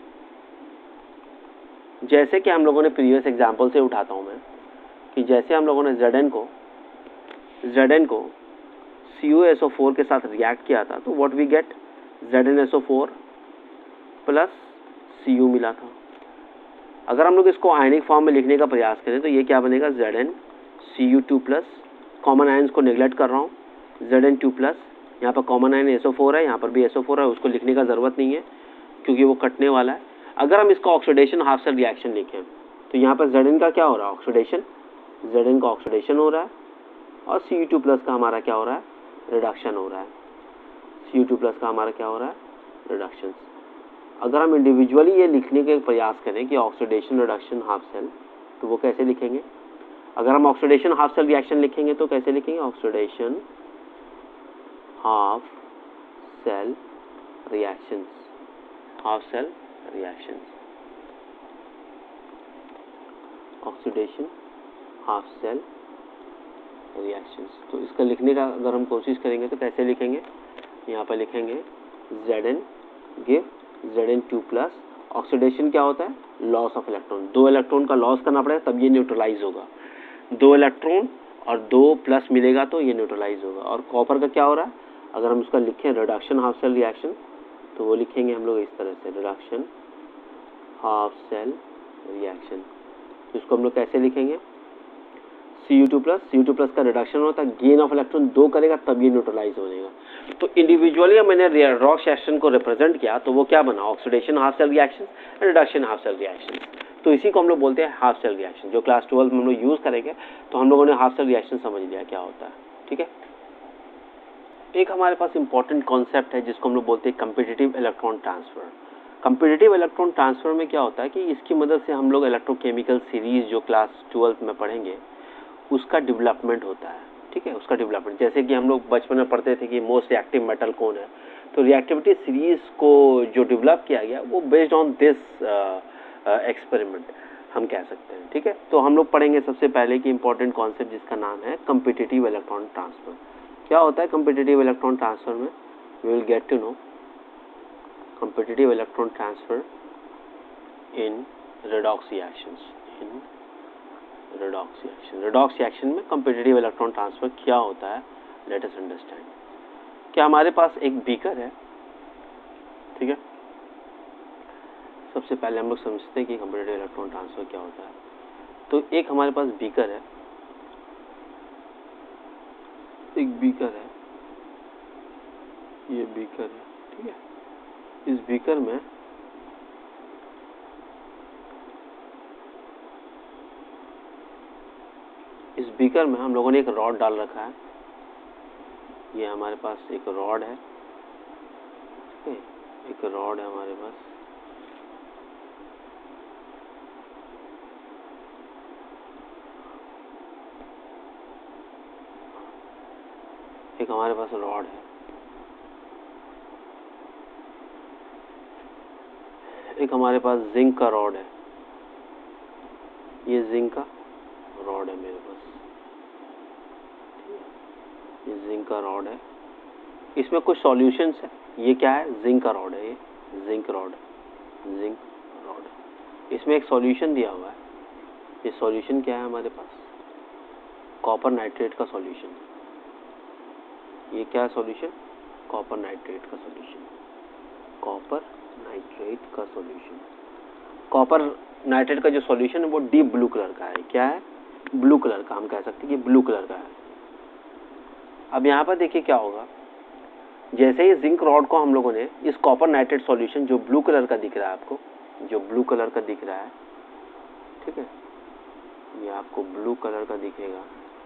Speaker 1: जैसे कि हम लोगों ने प्रीवियस एग्जांपल से उठाता हूं मैं कि जैसे हम लोगों ने Zn को Zn को C U S O four के साथ रिएक्ट किया था, तो what we get Z N S O four plus C U मिला था। अगर हम लोग इसको आयनिक फॉर्म में लिखने का प्रयास करें तो ये क्या बनेगा, Zn C U two plus, common ions को नेग्लेक्ट कर रहा हूँ, Zn टू प्लस, यहाँ पर common ion S O four है, यहाँ पर भी एस ओ फोर है, उसको लिखने का ज़रूरत नहीं है क्योंकि वो कटने वाला है। अगर हम इसका ऑक्सीडेशन हाफ सेल रिएक्शन लिखें तो यहाँ पर Zn का क्या हो रहा है, ऑक्सीडेशन, Zn का ऑक्सीडेशन हो रहा है, और सी यू टू प्लस का हमारा क्या हो रहा है, रिडक्शन हो रहा है। सी यू टू प्लस का हमारा क्या हो रहा है, रिडक्शन। अगर हम इंडिविजुअली ये लिखने के प्रयास करें कि ऑक्सीडेशन रिडक्शन हाफ सेल, तो वो कैसे लिखेंगे। अगर हम ऑक्सीडेशन हाफ सेल रिएक्शन लिखेंगे तो कैसे लिखेंगे, oxidation half cell reactions half cell reactions, oxidation half cell reactions. तो इसका लिखने का अगर हम कोशिश करेंगे तो कैसे लिखेंगे, यहाँ पर लिखेंगे Zn give Zn two plus, oxidation क्या होता है, लॉस ऑफ इलेक्ट्रॉन, दो इलेक्ट्रॉन का लॉस करना पड़ेगा तब ये न्यूट्रलाइज होगा, दो इलेक्ट्रॉन और दो प्लस मिलेगा तो ये न्यूट्रलाइज होगा। और कॉपर का क्या हो रहा है, अगर हम उसका लिखें रिडक्शन हाफ सेल रिएक्शन तो वो लिखेंगे हम लोग इस तरह से, रिडक्शन हाफ सेल रिएक्शन। तो इसको हम लोग कैसे लिखेंगे, C U two plus, C U two plus का रिडक्शन होता है, गेन ऑफ इलेक्ट्रॉन दो करेगा तब ये न्यूट्रलाइज हो जाएगा। तो इंडिविजुअली मैंने रॉक सेक्शन को रिप्रेजेंट किया तो वो क्या बना, oxidation half cell reaction, reduction half cell reaction. तो इसी को हम लोग बोलते हैं हाफ सेल रिएक्शन। जो क्लास ट्वेल्व में हम लोग यूज करेंगे तो हम लोगों ने हाफ सेल रिएक्शन समझ लिया क्या होता है। ठीक है, एक हमारे पास इंपॉर्टेंट कॉन्सेप्ट है जिसको हम लोग बोलते हैं competitive electron transfer. Competitive electron transfer में क्या होता है कि इसकी मदद से हम लोग इलेक्ट्रोकेमिकल सीरीज जो क्लास ट्वेल्थ में पढ़ेंगे उसका डेवलपमेंट होता है। ठीक है, उसका डेवलपमेंट, जैसे कि हम लोग बचपन में पढ़ते थे कि मोस्ट रिएक्टिव मेटल कौन है, तो रिएक्टिविटी सीरीज को जो डेवलप किया गया वो बेस्ड ऑन दिस एक्सपेरिमेंट हम कह सकते हैं। ठीक है, तो हम लोग पढ़ेंगे सबसे पहले कि इंपॉर्टेंट कॉन्सेप्ट जिसका नाम है कम्पिटिटिव इलेक्ट्रॉन ट्रांसफर। क्या होता है कम्पिटिटिव इलेक्ट्रॉन ट्रांसफर में, we will get to know competitive electron transfer in redox reactions, in redox reaction. Redox reaction में कम्पिटिटिव इलेक्ट्रॉन ट्रांसफर क्या होता है, लेट अस अंडरस्टैंड। क्या हमारे पास एक बीकर है, ठीक है, सबसे पहले हम लोग समझते हैं कि कम्पिटिटिव इलेक्ट्रॉन ट्रांसफर क्या होता है। तो एक हमारे पास बीकर है, एक बीकर है, ये बीकर है, ठीक है, इस बीकर में इस बीकर में हम लोगों ने एक रॉड डाल रखा है, ये हमारे पास एक रॉड है, ठीक है, एक रॉड है हमारे पास, एक हमारे पास रॉड है, एक हमारे पास जिंक का रॉड है, ये जिंक का रॉड है मेरे पास, ये जिंक का रॉड है, इसमें कुछ सॉल्यूशंस है, ये क्या है, जिंक का रॉड है, ये जिंक रॉड है, जिंक रॉड है, इसमें एक सॉल्यूशन दिया हुआ है, ये सॉल्यूशन क्या है हमारे पास, कॉपर नाइट्रेट का सॉल्यूशन, ये क्या है सॉल्यूशन, कॉपर नाइट्रेट का सॉल्यूशन, कॉपर नाइट्रेट का सॉल्यूशन। कॉपर नाइट्रेट का जो सॉल्यूशन है वो डीप ब्लू कलर का है, क्या है, ब्लू कलर का, हम कह सकते हैं कि ब्लू कलर का है। अब यहाँ पर देखिए क्या होगा, जैसे ही जिंक रॉड को हम लोगों ने इस कॉपर नाइट्रेट सॉल्यूशन जो ब्लू कलर का दिख रहा है आपको, जो ब्लू कलर का दिख रहा है, ठीक है, ये आपको ब्लू कलर का दिखेगा,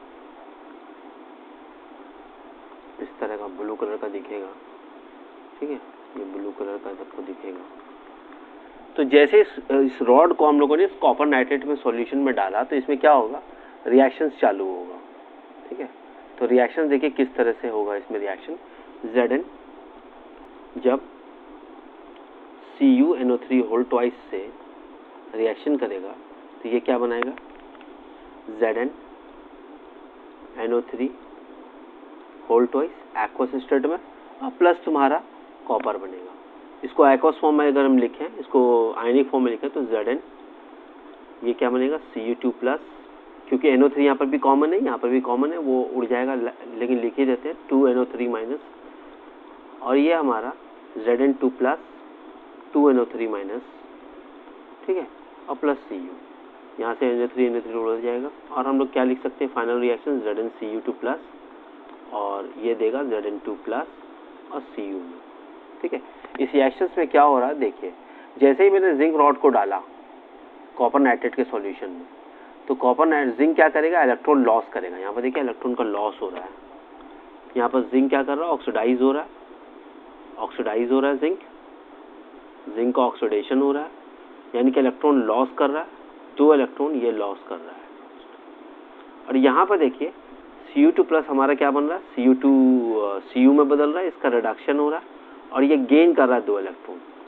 Speaker 1: इस तरह का ब्लू कलर का दिखेगा, ठीक है, ये ब्लू कलर का सबको दिखेगा। तो जैसे इस, इस रॉड को हम लोगों ने इस कॉपर नाइट्रेट में सॉल्यूशन में डाला तो इसमें क्या होगा, रिएक्शंस चालू होगा, ठीक है। तो रिएक्शन देखिए किस तरह से होगा इसमें रिएक्शन, Zn जब C U N O three whole twice से रिएक्शन करेगा तो ये क्या बनाएगा, Zn N O three whole twice aqueous state में और प्लस तुम्हारा कॉपर बनेगा। इसको एक्वस फॉर्म में अगर हम लिखें, इसको आयनिक फॉर्म में लिखें तो Zn ये क्या बनेगा, सी यू टू प्लस, क्योंकि एन ओ थ्री यहाँ पर भी कॉमन है, यहाँ पर भी कॉमन है, वो उड़ जाएगा, लेकिन लिख ही देते हैं two N O three minus, और ये हमारा Zn two plus two N O three minus, ठीक है, और प्लस सी यू, यहाँ से N O three N O three उड़ जाएगा, और हम लोग क्या लिख सकते हैं final reaction Zn C U two plus, और ये देगा Zn टू प्लस और सी यू में, ठीक है। इस रिएक्शन में क्या हो रहा है देखिए, जैसे ही मैंने जिंक रॉड को डाला कॉपर नाइट्रेट के सॉल्यूशन में, तो कॉपर नाइट जिंक क्या करेगा, इलेक्ट्रॉन लॉस करेगा, यहाँ पर देखिए इलेक्ट्रॉन का लॉस हो रहा है, यहाँ पर जिंक क्या कर रहा है, ऑक्सीडाइज हो रहा है, ऑक्सीडाइज हो रहा है जिंक, जिंक का ऑक्सीडेशन हो रहा है, यानी कि इलेक्ट्रॉन लॉस कर रहा है, दो इलेक्ट्रॉन ये लॉस कर रहा है। और यहाँ पर देखिए सी यू टू प्लस हमारा क्या बन रहा है, C U two C U में बदल रहा है, इसका रिडक्शन हो रहा है, और ये गेन कर रहा है दो electron,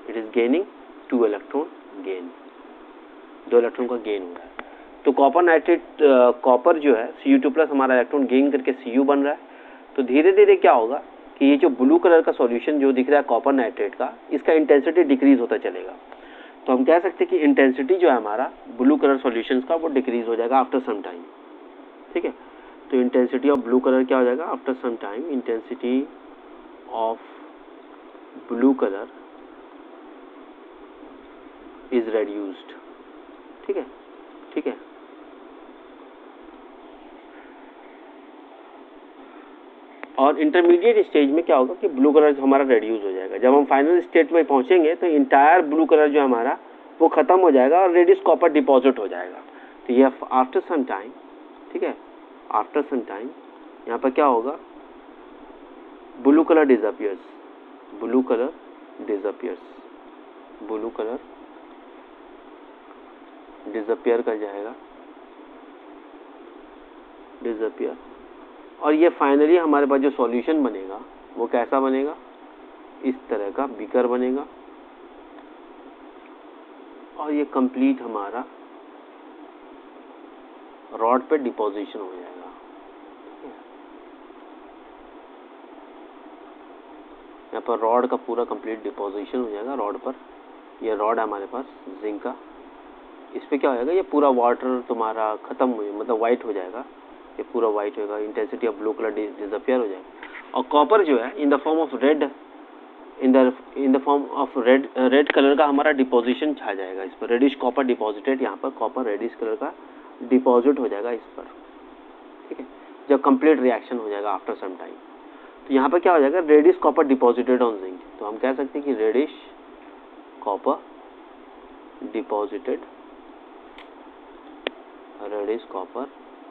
Speaker 1: it is gaining two electron gain, दो इलेक्ट्रॉन का गेन हो रहा है। तो कॉपर नाइट्रेट कॉपर जो है सी यू टू प्लस हमारा इलेक्ट्रॉन गेन करके सी यू बन रहा है। तो धीरे धीरे क्या होगा कि ये जो ब्लू कलर का सॉल्यूशन जो दिख रहा है कॉपर नाइट्रेट का, इसका इंटेंसिटी डिक्रीज होता चलेगा। तो हम कह सकते हैं कि इंटेंसिटी जो है हमारा ब्लू कलर सॉल्यूशंस का वो डिक्रीज हो जाएगा आफ्टर सम टाइम। ठीक है, तो इंटेंसिटी ऑफ ब्लू कलर क्या हो जाएगा after some time, intensity of blue colour is reduced. ठीक है, ठीक है। और इंटरमीडिएट स्टेज में क्या होगा कि ब्लू कलर हमारा रेड्यूस हो जाएगा। जब हम फाइनल स्टेट में पहुंचेंगे तो इंटायर ब्लू कलर जो हमारा वो खत्म हो जाएगा और रेडियस कॉपर डिपॉजिट हो जाएगा। तो ये आफ्टर सम टाइम, ठीक है, आफ्टर सम टाइम यहाँ पर क्या होगा, blue colour disappears, blue colour disappears, blue colour disappear कर जाएगा, डिसअपियर। और ये फाइनली हमारे पास जो सॉल्यूशन बनेगा वो कैसा बनेगा, इस तरह का बीकर बनेगा और ये कंप्लीट हमारा रॉड पे डिपोजिशन हो जाएगा। यहाँ पर रॉड का पूरा कंप्लीट डिपोजिशन हो जाएगा रॉड पर। ये रॉड है हमारे पास जिंक का, इस पे क्या हो जाएगा, ये पूरा वाटर तुम्हारा खत्म हो, मतलब वाइट हो जाएगा, ये पूरा वाइट होगा, intensity of blue colour disappear हो जाएगा। और कॉपर जो है in the form of red, in the in the form of red red colour का हमारा डिपोजिशन छा जाएगा इस पर, रेडिश कॉपर डिपॉजिटेड, यहाँ पर कॉपर रेडिश कलर का डिपॉजिट हो जाएगा इस पर। ठीक है, जब कंप्लीट रिएक्शन हो जाएगा आफ्टर सम टाइम, तो यहाँ पर क्या हो जाएगा, reddish copper deposited on zinc. तो हम कह सकते हैं कि reddish copper deposited, reddish copper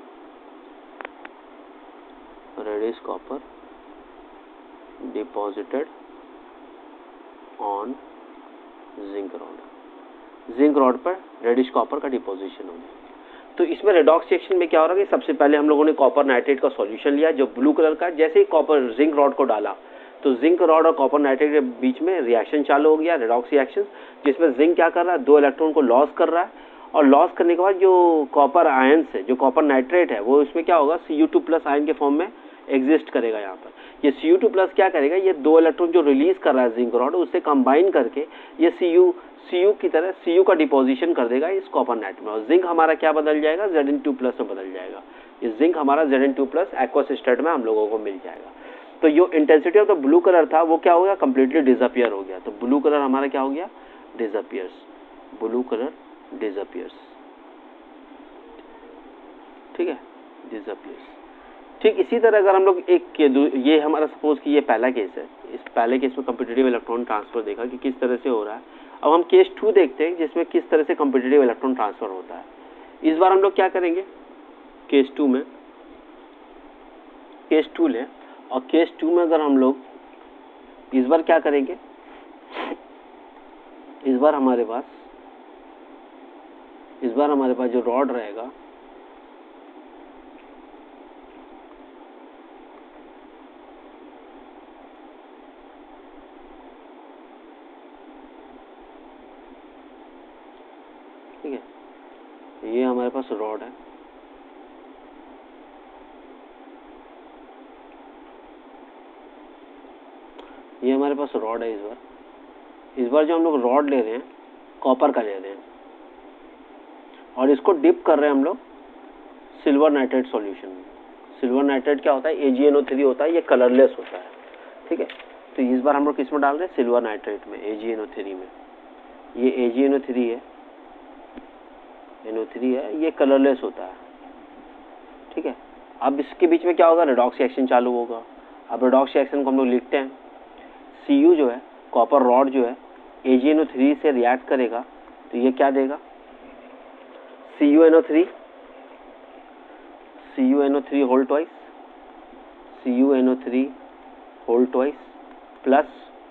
Speaker 1: reddish copper deposited on zinc rod, zinc rod पर रेडिश कॉपर का डिपोजिशन हो जाएगा। तो इसमें रेडॉक्स रिएक्शन में क्या हो रहा है कि सबसे पहले हम लोगों ने कॉपर नाइट्रेट का सॉल्यूशन लिया जो ब्लू कलर का, जैसे ही कॉपर जिंक रॉड को डाला तो जिंक रॉड और कॉपर नाइट्रेट के बीच में रिएक्शन चालू हो गया, रेडॉक्स रिएक्शन, जिसमें जिंक क्या कर रहा है, दो इलेक्ट्रॉन को लॉस कर रहा है और लॉस करने के बाद जो कॉपर आयन है, जो कॉपर नाइट्रेट है, वो इसमें क्या होगा, C U two plus ion के फॉर्म में एग्जिस्ट करेगा। यहाँ पर ये सी यू टू प्लस क्या करेगा, ये दो इलेक्ट्रॉन जो रिलीज कर रहा है जिंक रॉड, उससे कंबाइन करके ये सी यू सी यू की तरह सी यू का डिपोजिशन कर देगा इस कॉपर नाइट्रेट में, और जिंक हमारा क्या बदल जाएगा, जेड एन टू प्लस में बदल जाएगा। ये जिंक हमारा Z N two plus aqueous state में हम लोगों को मिल जाएगा। तो जो intensity of the blue colour था वो क्या हो गया, कंप्लीटली डिसअपियर हो गया। तो ब्लू कलर हमारा क्या हो गया, डिसअपियर्स, ब्लू कलर डिसअपियर्स। ठीक है, डिसअपियर्स। ठीक इसी तरह अगर हम लोग एक के दो, ये हमारा सपोज कि ये पहला केस है, इस पहले केस में कॉम्पिटिटिव इलेक्ट्रॉन ट्रांसफर देखा कि किस तरह से हो रहा है। अब हम केस टू देखते हैं जिसमें किस तरह से कॉम्पिटिटिव इलेक्ट्रॉन ट्रांसफर होता है। इस बार हम लोग क्या करेंगे, केस टू में केस टू लें और केस टू में अगर हम लोग इस बार क्या करेंगे, इस बार हमारे पास इस बार हमारे पास जो रॉड रहेगा ठीक है, ये हमारे पास रॉड है, ये हमारे पास रॉड है। इस बार इस बार जो हम लोग रॉड ले रहे हैं कॉपर का ले रहे हैं और इसको डिप कर रहे हैं हम लोग सिल्वर नाइट्रेट सॉल्यूशन में। सिल्वर नाइट्रेट क्या होता है, A G N O three होता है, ये कलरलेस होता है। ठीक है, तो इस बार हम लोग किस में डाल रहे हैं, सिल्वर नाइट्रेट में, ए जी एन ओ थ्री में। ये A G N O three है, एन ओ थ्री है, ये कलरलेस होता है। ठीक है, अब इसके बीच में क्या होगा, रेडॉक्स रिएक्शन चालू होगा। अब रेडॉक्स रिएक्शन को हम लोग लिखते हैं, सी यू जो है कॉपर रॉड जो है A G N O three से रिएक्ट करेगा तो ये क्या देगा, C U N O three, C U N O three whole twice, C U N O three whole twice plus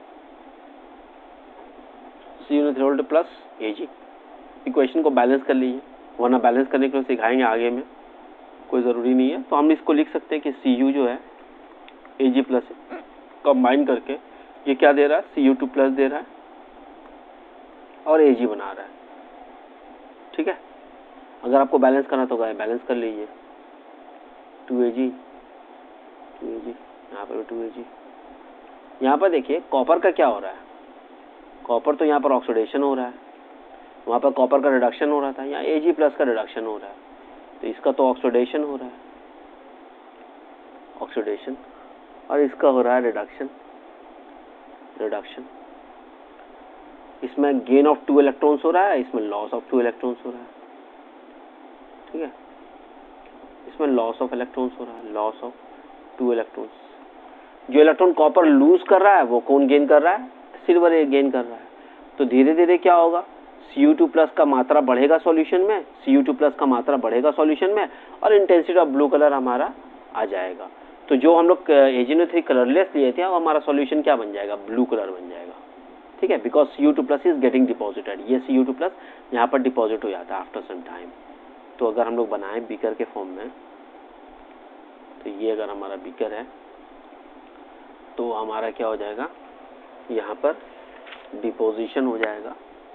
Speaker 1: C U N O three whole plus A G. Equation को बैलेंस कर लीजिए, वरना बैलेंस करने के लिए सिखाएंगे आगे में, कोई ज़रूरी नहीं है। तो हम इसको लिख सकते हैं कि सी यू जो है ए जी प्लस कंबाइन करके ये क्या दे रहा है, सी यू टू प्लस दे रहा है और Ag बना रहा है। ठीक है, अगर आपको बैलेंस करना तो बैलेंस कर लीजिए, टू ए जी टू ए जी यहाँ पर टू ए जी। यहाँ पर देखिए कॉपर का क्या हो रहा है, कॉपर तो यहाँ पर ऑक्सीडेशन हो रहा है, वहाँ पर कॉपर का रिडक्शन हो रहा था, यहाँ Ag प्लस का रिडक्शन हो रहा है, तो इसका तो ऑक्सीडेशन हो रहा है, ऑक्सीडेशन, और इसका हो रहा है रिडक्शन, रिडक्शन। इसमें गेन ऑफ टू इलेक्ट्रॉन्स हो रहा है, इसमें लॉस ऑफ टू इलेक्ट्रॉन्स हो रहा है। ठीक है, इसमें लॉस ऑफ इलेक्ट्रॉन्स हो रहा है, लॉस ऑफ टू इलेक्ट्रॉन्स। जो इलेक्ट्रॉन कॉपर लूज कर रहा है वो कौन गेन कर रहा है, सिल्वर ये गेन कर रहा है। तो धीरे धीरे क्या होगा, सी यू टू प्लस का मात्रा बढ़ेगा सॉल्यूशन में, सी यू टू प्लस का मात्रा बढ़ेगा सॉल्यूशन में, और इंटेंसिटी ऑफ ब्लू कलर हमारा आ जाएगा। तो जो हम लोग A G N O three colourless लिए थे, अब हमारा सॉल्यूशन क्या बन जाएगा, ब्लू कलर बन जाएगा। ठीक है, because C U two plus is getting deposited, ये सी यू टू प्लस यहाँ पर डिपॉजिट हो जाता है आफ्टर सम टाइम। तो अगर हम लोग बनाएं बीकर के फॉर्म में, तो ये अगर हमारा बीकर है तो हमारा क्या हो जाएगा, यहाँ पर डिपोजिशन हो जाएगा,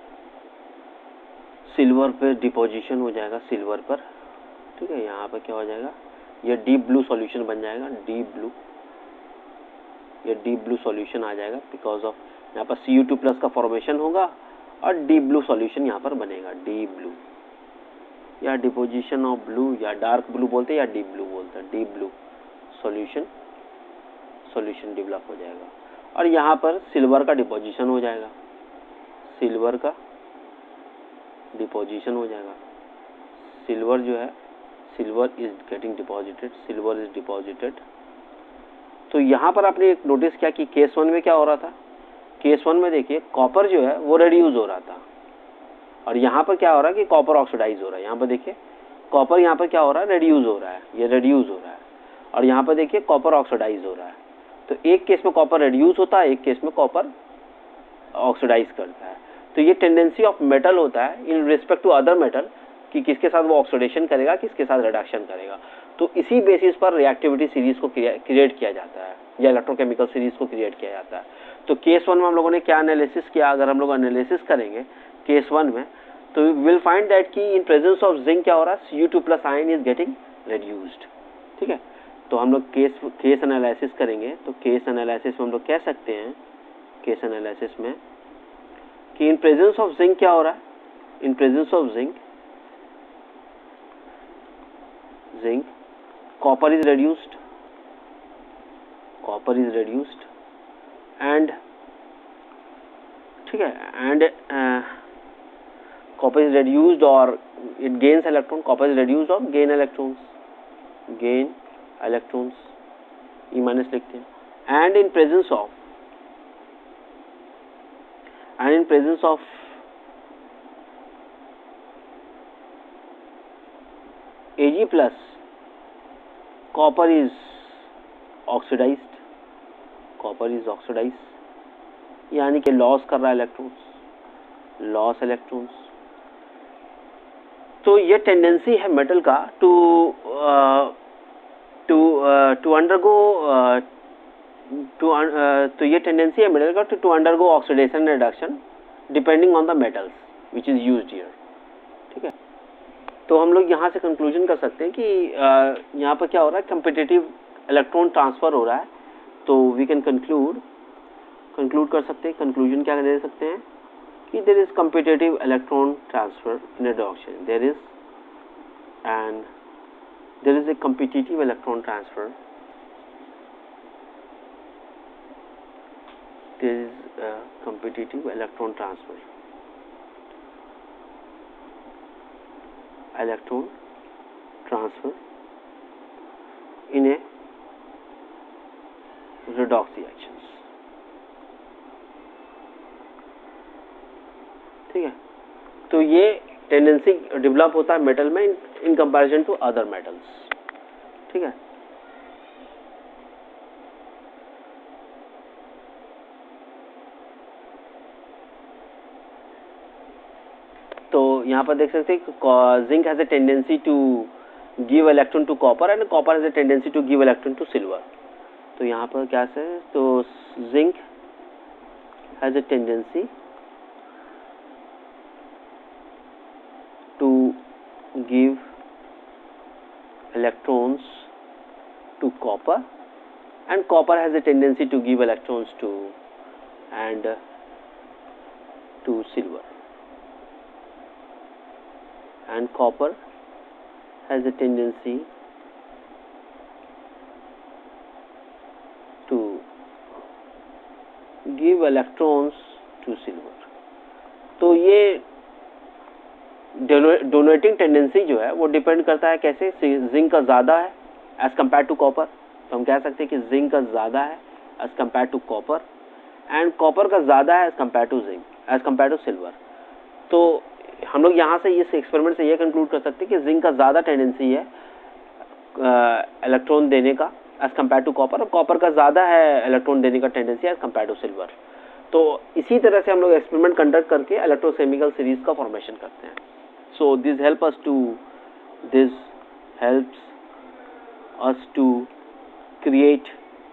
Speaker 1: सिल्वर पे डिपोजिशन हो जाएगा, सिल्वर पर। ठीक है, यहाँ पर क्या हो जाएगा, ये डीप ब्लू सॉल्यूशन बन जाएगा, डीप ब्लू, ये डीप ब्लू सॉल्यूशन आ जाएगा, बिकॉज ऑफ यहाँ पर सी यू टू प्लस का फॉर्मेशन होगा और डीप ब्लू सॉल्यूशन यहाँ पर बनेगा, डीप ब्लू या डिपोजिशन ऑफ ब्लू, या डार्क ब्लू बोलते हैं या डीप ब्लू बोलते हैं, deep blue solution, solution develop हो जाएगा। और यहाँ पर सिल्वर का डिपोजिशन हो जाएगा, सिल्वर का डिपोजिशन हो जाएगा, सिल्वर जो है, silver is getting deposited, silver is deposited. तो यहाँ पर आपने एक नोटिस किया कि केस वन में क्या हो रहा था, केस वन में देखिए कॉपर जो है वो रेड्यूस हो रहा था, और यहाँ पर क्या हो रहा है कि कॉपर ऑक्सीडाइज हो रहा है। यहाँ पर देखिए कॉपर यहाँ पर क्या हो रहा है, रेड्यूस हो रहा है, ये रेड्यूस हो रहा है, और यहाँ पर देखिए कॉपर ऑक्सीडाइज हो रहा है। तो एक केस में कॉपर रेड्यूस होता है, एक केस में कॉपर ऑक्सीडाइज करता है। तो ये टेंडेंसी ऑफ मेटल होता है in respect to other metal कि किसके साथ वो ऑक्सीडेशन करेगा, किसके साथ रिडक्शन करेगा। तो इसी बेसिस पर रिएक्टिविटी सीरीज को क्रिएट किया जाता है, या इलेक्ट्रोकेमिकल सीरीज को क्रिएट किया जाता है। तो केस वन में हम लोगों ने क्या एनालिसिस किया, अगर हम लोग एनालिसिस करेंगे केस वन में, तो विल फाइंड दैट कि इन प्रेजेंस ऑफ जिंक क्या हो रहा है, C U two plus ion is getting reduced. ठीक है, तो हम लोग केस केस एनालिसिस करेंगे। तो केस एनालिसिस में हम लोग कह सकते हैं, केस एनालिसिस में कि इन प्रेजेंस ऑफ जिंक क्या हो रहा है, in presence of zinc zinc copper is reduced, copper is reduced and, ठीक है, and copper is reduced or it gains electron, copper is reduced or gain electrons, gain electrons, E minus लिखते हैं, and in presence of, and in presence of Ag plus copper is oxidized, copper is oxidized, यानी कि लॉस कर रहा है इलेक्ट्रॉन्स, लॉस इलेक्ट्रॉन्स। तो ये टेंडेंसी है मेटल का to to to undergo to तो ये टेंडेंसी है मेटल का to to undergo oxidation reduction depending on the metals which is used here. ठीक है, तो हम लोग यहाँ से कंक्लूजन कर सकते हैं कि uh, यहाँ पर क्या हो रहा है, कम्पिटिटिव इलेक्ट्रॉन ट्रांसफर हो रहा है। तो वी कैन कंक्लूड कंक्लूड कर सकते हैं, कंक्लूजन क्या दे सकते हैं कि there is competitive electron transfer in redoxy, there is and there is a competitive electron transfer, there is a competitive electron transfer, electron transfer in a redox reactions। ठीक है, तो ये टेंडेंसी डेवलप होता है मेटल में in comparison to other metals. ठीक है, तो यहाँ पर देख सकते हैं zinc has a tendency to give electron to copper and copper has a tendency to give electron to silver. तो यहाँ पर क्या है, तो zinc has a tendency give electrons to copper, and copper has a tendency to give electrons to and uh, to silver, and copper has a tendency to give electrons to silver. तो ये डोनेटिंग टेंडेंसी जो है वो डिपेंड करता है कैसे, जिंक का ज़्यादा है एज कम्पेयर टू कॉपर, तो हम कह सकते हैं कि जिंक का ज़्यादा है as compare to copper, and copper का ज़्यादा है as compare to zinc as compare to silver. तो हम लोग यहाँ से इस एक्सपेरिमेंट से ये कंक्लूड कर सकते हैं कि जिंक का ज़्यादा टेंडेंसी है इलेक्ट्रॉन देने का एज कम्पेयर टू कॉपर, और कॉपर का ज़्यादा है इलेक्ट्रॉन देने का tendency as compare to silver. तो इसी तरह से हम लोग एक्सपेरिमेंट कंडक्ट करके इलेक्ट्रोकेमिकल सीरीज का फॉर्मेशन करते हैं. So this help us to this helps us to create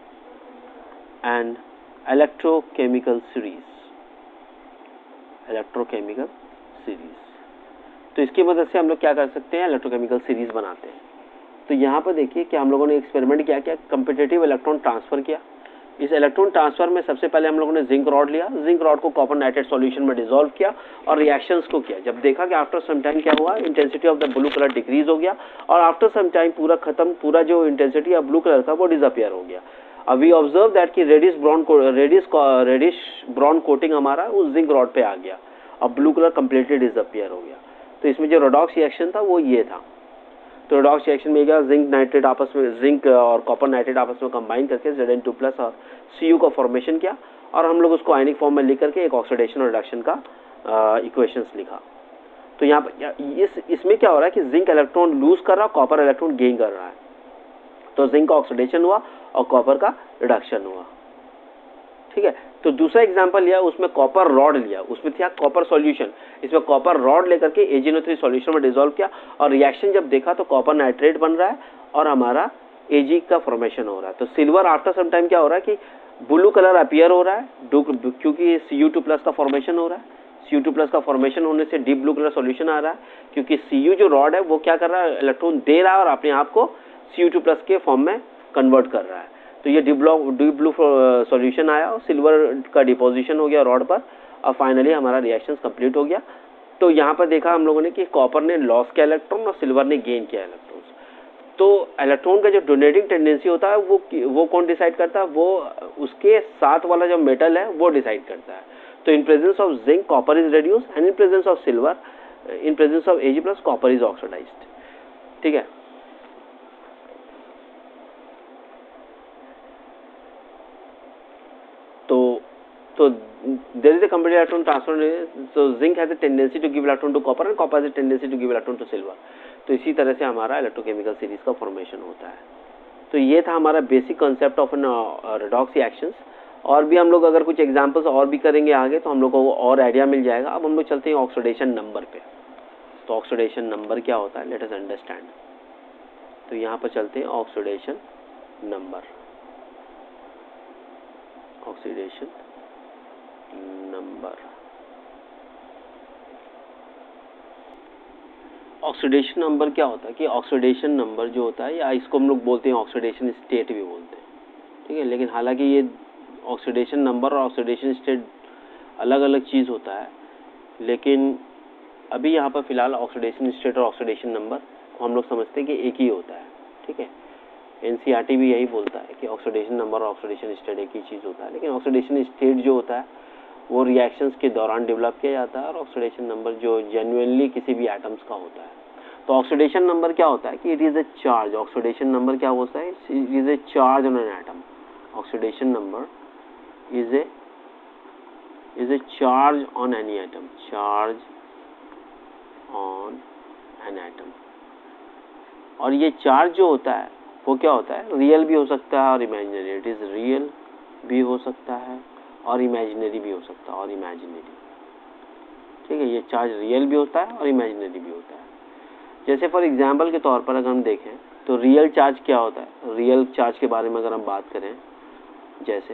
Speaker 1: an electrochemical series. Electrochemical series. तो इसकी मदद से हम लोग क्या कर सकते हैं, इलेक्ट्रोकेमिकल सीरीज बनाते हैं. तो यहाँ पर देखिए कि हम लोगों ने एक्सपेरिमेंट क्या किया, कंपिटिटिव इलेक्ट्रॉन ट्रांसफर किया. इस इलेक्ट्रॉन ट्रांसफर में सबसे पहले हम लोगों ने जिंक रॉड लिया, जिंक रॉड को कॉपर नाइट्रेट सॉल्यूशन में डिसॉल्व किया और रिएक्शंस को किया. जब देखा कि आफ्टर सम टाइम क्या हुआ, intensity of the blue colour decrease हो गया, और आफ्टर सम टाइम पूरा खत्म, पूरा जो इंटेंसिटी ऑफ ब्लू कलर का वो डिसअपियर हो गया. अब वी ऑब्जर्व दैट कि reddish brown reddish reddish brown coating हमारा उस जिंक रॉड पे आ गया, अब ब्लू कलर कम्प्लीटली डिसअपियर हो गया. तो इसमें जो रेडॉक्स रिएक्शन था वो ये था. तो रेडॉक्स रिएक्शन में क्या, जिंक नाइट्रेट आपस में, जिंक और कॉपर नाइट्रेट आपस में कंबाइन करके जेड एन टू प्लस और सी यू का फॉर्मेशन किया, और हम लोग उसको आयनिक फॉर्म में लिख करके एक ऑक्सीडेशन और रिडक्शन का इक्वेशंस लिखा. तो यहाँ पर इस इसमें क्या हो रहा है कि जिंक इलेक्ट्रॉन लूज कर रहा है, कॉपर इलेक्ट्रॉन गेन कर रहा है. तो जिंक का ऑक्सीडेशन हुआ और कॉपर का रिडक्शन हुआ. ठीक है. तो दूसरा एग्जांपल लिया, उसमें कॉपर रॉड लिया, उसमें था कॉपर सॉल्यूशन, इसमें कॉपर रॉड लेकर के A G N O three solution में डिसॉल्व किया, और रिएक्शन जब देखा तो कॉपर नाइट्रेट बन रहा है और हमारा एजी का फॉर्मेशन हो रहा है. तो सिल्वर आफ्टर सम टाइम क्या हो रहा है कि ब्लू कलर अपीयर हो रहा है, क्योंकि सी यू टू प्लस का फॉर्मेशन हो रहा है. सी यू टू प्लस का फॉर्मेशन होने से डीप ब्लू कलर सॉल्यूशन आ रहा है, क्योंकि सी यू जो रॉड है वो क्या कर रहा है, इलेक्ट्रॉन दे रहा है और अपने आप को सी यू टू प्लस के फॉर्म में कन्वर्ट कर रहा है. तो ये deep blue deep blue solution आया और सिल्वर का डिपोजिशन हो गया रॉड पर, और फाइनली हमारा रिएक्शन कंप्लीट हो गया. तो यहाँ पर देखा हम लोगों ने कि कॉपर ने लॉस किया इलेक्ट्रॉन और सिल्वर ने गेन किया इलेक्ट्रॉन. तो इलेक्ट्रॉन का जो डोनेटिंग टेंडेंसी होता है वो वो कौन डिसाइड करता है, वो उसके साथ वाला जो मेटल है वो डिसाइड करता है. तो in presence of zinc copper is reduce, and in presence of silver, in presence of AG plus copper is oxidized. ठीक है. तो so there is a competitive electron transfer, so zinc has a tendency to give electron to copper and copper has a tendency to give electron to silver. तो इसी तरह से हमारा इलेक्ट्रोकेमिकल सीरीज का फॉर्मेशन होता है. तो ये था हमारा basic concept of redox reactions. और भी हम लोग अगर कुछ एग्जांपल्स और भी करेंगे आगे तो हम लोग को और आइडिया मिल जाएगा. अब हम लोग चलते हैं ऑक्सीडेशन नंबर पे. तो ऑक्सीडेशन नंबर क्या होता है, लेट अस अंडरस्टैंड. तो यहाँ पर चलते हैं oxidation number. Oxidation number oxidation number क्या होता है कि ऑक्सीडेशन नंबर जो होता है, या इसको हम लोग बोलते हैं ऑक्सीडेशन स्टेट भी बोलते हैं. ठीक है. लेकिन हालांकि ये ऑक्सीडेशन नंबर और ऑक्सीडेशन स्टेट अलग अलग चीज़ होता है, लेकिन अभी यहाँ पर फिलहाल ऑक्सीडेशन स्टेट और ऑक्सीडेशन नंबर को हम लोग समझते हैं कि एक ही होता है. ठीक है. एन सी आर टी भी यही बोलता है कि ऑक्सीडेशन नंबर और ऑक्सीडेशन स्टेट एक ही चीज़ होता है, लेकिन ऑक्सीडेशन स्टेट जो होता है वो रिएक्शंस के दौरान डेवलप किया जाता है, और ऑक्सीडेशन नंबर जो जेन्युइनली किसी भी एटम्स का होता है. तो ऑक्सीडेशन नंबर क्या होता है कि it is a charge. Oxidation number क्या होता है, it is a charge on an atom. Oxidation number is a is a charge on any atom. Charge on an atom. और ये चार्ज जो होता है वो क्या होता है, रियल भी हो सकता है और इमेजिनरी. इट इज़ रियल भी हो सकता है और इमेजिनरी भी हो सकता है. और इमेजिनरी. ठीक है. ये चार्ज रियल भी होता है और इमेजिनरी भी होता है. जैसे फॉर एग्जांपल के तौर पर अगर हम देखें तो रियल चार्ज क्या होता है. रियल चार्ज के बारे में अगर हम बात करें, जैसे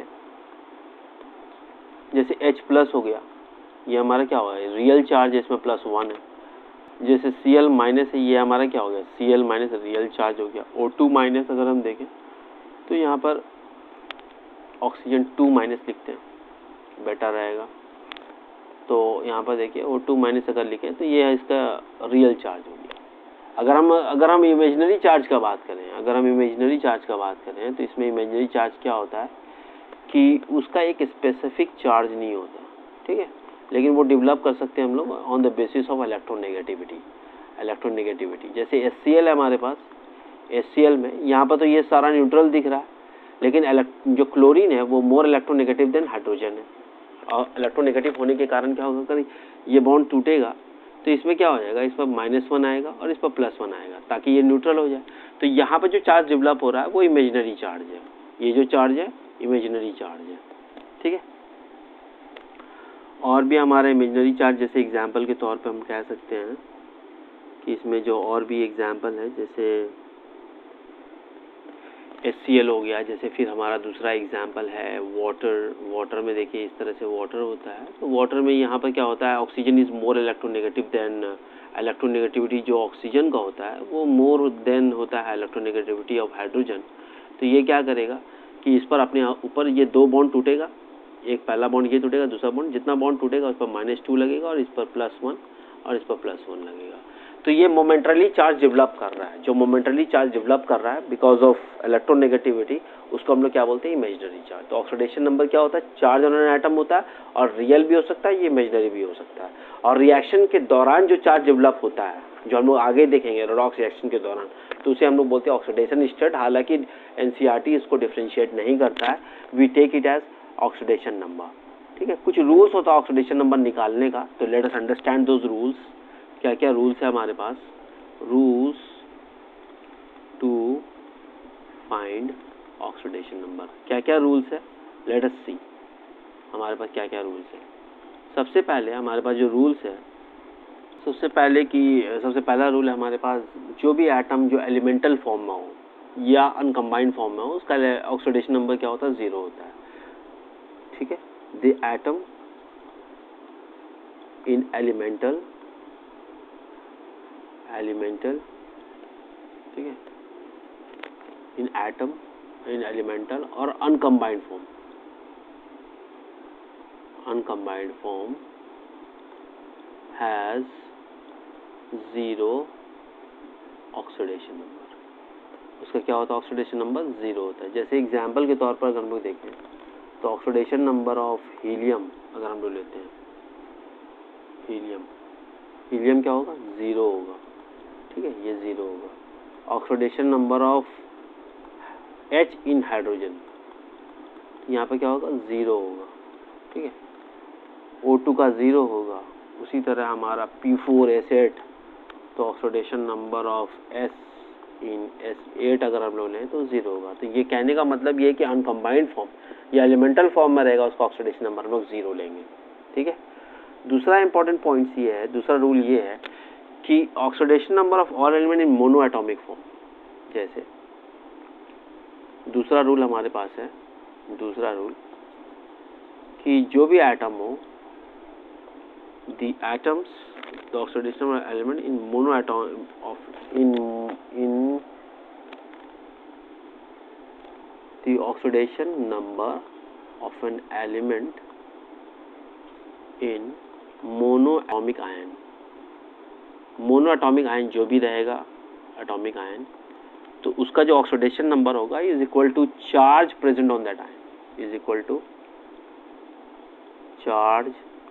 Speaker 1: जैसे H प्लस हो गया, ये हमारा क्या हुआ है, रियल चार्ज है, इसमें प्लस वन है. जैसे Cl माइनस है, ये हमारा क्या हो गया, Cl माइनस रियल चार्ज हो गया। O टू माइनस अगर हम देखें तो यहाँ पर ऑक्सीजन टू माइनस लिखते हैं, बेटर रहेगा। तो यहाँ पर देखिए O टू माइनस अगर लिखें तो ये है इसका रियल चार्ज हो गया। अगर हम अगर हम इमेजिनरी चार्ज का बात करें अगर हम इमेजिनरी चार्ज का बात करें तो इसमें इमेजिनरी चार्ज क्या होता है कि उसका एक स्पेसिफिक चार्ज नहीं होता, ठीक है, लेकिन वो डेवलप कर सकते हैं हम लोग on the basis of electronegativity electronegativity जैसे एच सी एल है हमारे पास, एच सी एल में यहाँ पर तो ये सारा न्यूट्रल दिख रहा है, लेकिन जो क्लोरीन है वो मोर इलेक्ट्रोनेगेटिव देन हाइड्रोजन है। और इलेक्ट्रोनेगेटिव होने के कारण क्या होगा, अगर ये बॉन्ड टूटेगा तो इसमें क्या हो जाएगा, इस पर माइनस वन आएगा और इस पर प्लस वन आएगा ताकि ये न्यूट्रल हो जाए। तो यहाँ पर जो चार्ज डेवलप हो रहा है वो इमेजिनरी चार्ज है, ये जो चार्ज है इमेजिनरी चार्ज है, ठीक है। और भी हमारा इमेजिनरी चार्ज जैसे एग्जाम्पल के तौर पे हम कह सकते हैं कि इसमें जो और भी एग्जाम्पल है जैसे एच सी एल हो गया, जैसे फिर हमारा दूसरा एग्जाम्पल है वाटर। वाटर में देखिए इस तरह से वाटर होता है, तो वाटर में यहाँ पर क्या होता है, oxygen is more electronegative than electronegativity जो ऑक्सीजन का होता है वो मोर देन होता है इलेक्ट्रोनेगेटिविटी ऑफ हाइड्रोजन। तो ये क्या करेगा कि इस पर अपने ऊपर ये दो बॉन्ड टूटेगा, एक पहला बॉन्ड ये टूटेगा, दूसरा बॉन्ड जितना बॉन्ड टूटेगा उस पर माइनस टू लगेगा और इस पर प्लस वन और इस पर प्लस वन लगेगा। तो ये मोमेंटरली चार्ज डेवलप कर रहा है, जो मोमेंटरली चार्ज डेवलप कर रहा है बिकॉज ऑफ इलेक्ट्रोनेगेटिविटी, उसको हम लोग क्या बोलते हैं, इमेजिनरी चार्ज। तो ऑक्सीडेशन नंबर क्या होता है, चार्ज ऑन एन एटम होता है, और रियल भी हो सकता है, ये इमेजिनरी भी हो सकता है। और रिएक्शन के दौरान जो चार्ज डेवलप होता है, जो हम लोग आगे देखेंगे रेडॉक्स रिएक्शन के दौरान, तो उसे हम लोग बोलते हैं ऑक्सीडेशन स्टेट। हालांकि एनसीईआरटी इसको डिफरेंशिएट नहीं करता है, we take it as oxidation number, ठीक है। कुछ रूल्स होता है ऑक्सीडेशन नंबर निकालने का, तो let us understand those rules. क्या क्या रूल्स है हमारे पास, rules to find oxidation number, क्या क्या रूल्स है, लेट अस सी हमारे पास क्या क्या रूल्स है। सबसे पहले हमारे पास जो रूल्स है, सबसे पहले की सबसे पहला रूल है हमारे पास, जो भी एटम जो एलिमेंटल फॉर्म में हो या अनकम्बाइंड फॉर्म में हो, उसका ऑक्सीडेशन नंबर क्या होता है, जीरो होता है, ठीक है। The atom in elemental elemental ठीक है, इन एटम इन एलिमेंटल और uncombined form uncombined form has zero oxidation number. उसका क्या होता है, ऑक्सीडेशन नंबर जीरो होता है। जैसे एग्जाम्पल के तौर पर अगर हम लोग देखें तो ऑक्सीडेशन नंबर ऑफ हीलियम अगर हम लोग लेते हैं, हीलियम हीलियम क्या होगा, जीरो होगा, ठीक है, ये जीरो होगा। Oxidation number of H in hydrogen, यहाँ पे क्या होगा, जीरो होगा, ठीक है। O टू का जीरो होगा। उसी तरह हमारा पी फोर एस एट, तो oxidation number of S in S eight अगर हम लोग लें तो जीरो होगा। तो ये कहने का मतलब ये है कि अनकम्बाइंड फॉर्म या एलिमेंटल फॉर्म में रहेगा, उसका ऑक्सीडेशन नंबर हम लोग जीरो लेंगे, ठीक है। दूसरा इंपॉर्टेंट पॉइंट ये है, दूसरा रूल ये है कि oxidation number of all element in mono atomic form, जैसे दूसरा रूल हमारे पास है, दूसरा रूल कि जो भी एटम हो, the atoms the oxidation number element in mono atom of in in the oxidation number of an element in mono atomic ion. Mono atomic ion जो भी रहेगा एटॉमिक आयन, तो उसका जो ऑक्सीडेशन नंबर होगा is equal to charge present on that ion, is equal to charge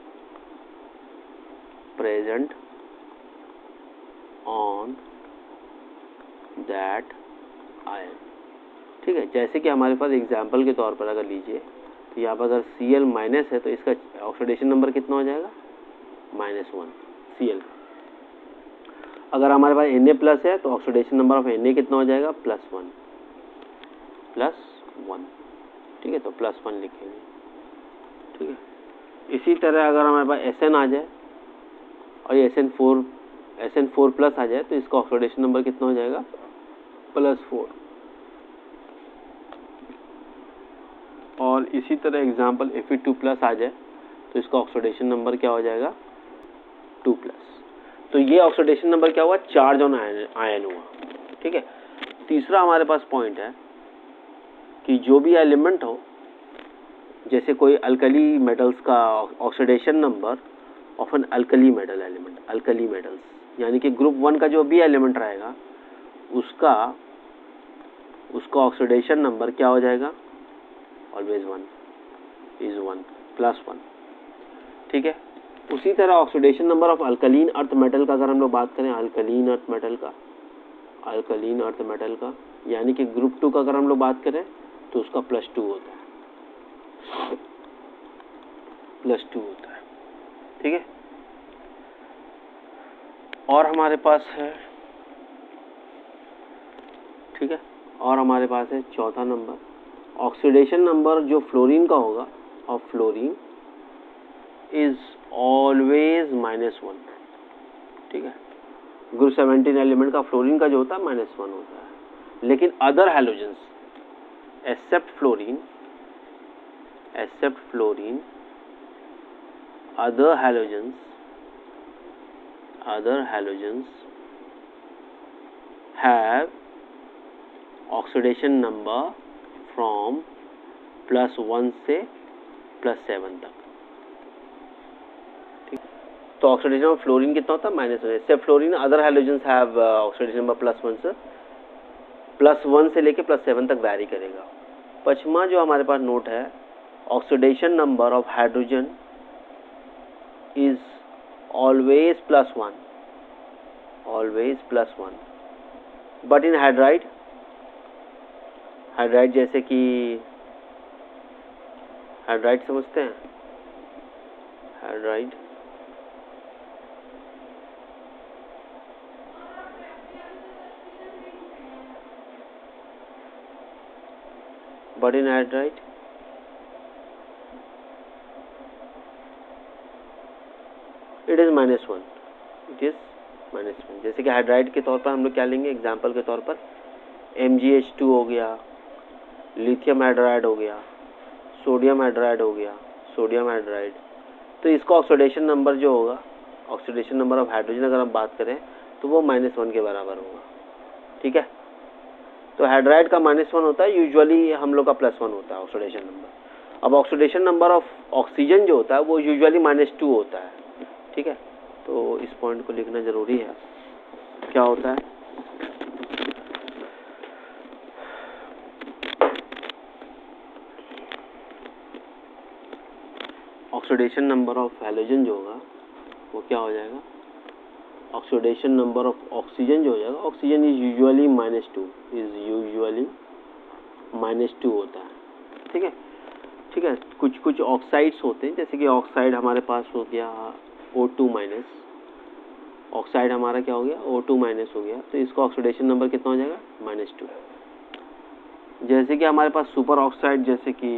Speaker 1: present on that ion, ठीक है। जैसे कि हमारे पास एग्जाम्पल के तौर पर अगर लीजिए तो यहाँ पर अगर Cl माइनस है तो इसका ऑक्सीडेशन नंबर कितना हो जाएगा, माइनस वन सी एल। अगर हमारे पास Na प्लस है तो ऑक्सीडेशन नंबर ऑफ Na कितना हो जाएगा, प्लस वन प्लस वन, ठीक है, तो प्लस वन लिखेंगे, ठीक है। इसी तरह अगर हमारे पास Sn आ जाए और ये Sn four Sn four plus आ जाए तो इसका ऑक्सीडेशन नंबर कितना हो जाएगा, प्लस फोर। और इसी तरह एग्जाम्पल Fe टू प्लस आ जाए तो इसका ऑक्सीडेशन नंबर क्या हो जाएगा, टू प्लस। तो ये ऑक्सीडेशन नंबर क्या हुआ, चार्ज ऑन आयन हुआ, ठीक है। तीसरा हमारे पास पॉइंट है कि जो भी एलिमेंट हो, जैसे कोई अल्कली मेटल्स का oxidation number of an alkali metal element, alkali metals यानी कि ग्रुप वन का जो भी एलिमेंट रहेगा उसका उसका ऑक्सीडेशन नंबर क्या हो जाएगा, always one, is one, plus one, ठीक है। उसी तरह oxidation number of alkaline earth metal का अगर हम लोग बात करें, अल्कलीन अर्थ मेटल का, अल्कलीन अर्थ मेटल का यानी कि ग्रुप टू का अगर हम लोग बात करें तो उसका प्लस टू होता है, प्लस टू होता है, ठीक है। और हमारे पास है, ठीक है, और हमारे पास है चौथा नंबर, ऑक्सीडेशन नंबर जो फ्लोरीन का होगा of fluorine is always minus one, ठीक है। ग्रुप सेवेंटीन एलिमेंट का फ्लोरीन का जो होता है माइनस वन होता है, लेकिन other halogens except fluorine, except fluorine other halogens other halogens have oxidation number from plus one से प्लस सेवन तक, ठीक। तो ऑक्सीडेशन ऑफ फ्लोरीन कितना होता है, minus one. Except fluorine other halogens have oxidation number plus one से प्लस वन से लेके प्लस सेवन तक वैरी करेगा। पचमा जो हमारे पास नोट है, oxidation number of hydrogen is always plus one, always plus one, but in hydride, hydride जैसे कि hydride समझते हैं, hydride but in hydride it is minus one, it is minus one. जैसे कि हाइड्राइड के तौर पर हम लोग क्या लेंगे, एग्जाम्पल के तौर पर एम जी एच टू हो गया, लिथियम हाइड्राइड हो गया, सोडियम हाइड्राइड हो गया, सोडियम हाइड्राइड। तो इसका ऑक्सीडेशन नंबर जो होगा, ऑक्सीडेशन नंबर ऑफ हाइड्रोजन अगर हम बात करें तो वो माइनस वन के बराबर होगा, ठीक है। तो हाइड्राइड का माइनस वन होता है, यूजुअली हम लोग का प्लस वन होता है ऑक्सीडेशन नंबर। अब ऑक्सीडेशन नंबर ऑफ ऑक्सीजन जो होता है वो यूजुअली माइनस टू होता है, ठीक है। तो इस पॉइंट को लिखना जरूरी है, क्या होता है, ऑक्सीडेशन नंबर ऑफ हैलोजन जो होगा वो क्या हो जाएगा, ऑक्सीडेशन नंबर ऑफ ऑक्सीजन जो हो जाएगा, oxygen is usually minus two, is usually minus two होता है, ठीक है, ठीक है। कुछ कुछ ऑक्साइड्स होते हैं, जैसे कि ऑक्साइड हमारे पास हो गया ओ टू माइनस, ऑक्साइड हमारा क्या हो गया, ओ टू माइनस हो गया, तो इसका ऑक्सीडेशन नंबर कितना हो जाएगा, माइनस टू। जैसे कि हमारे पास सुपर ऑक्साइड, जैसे कि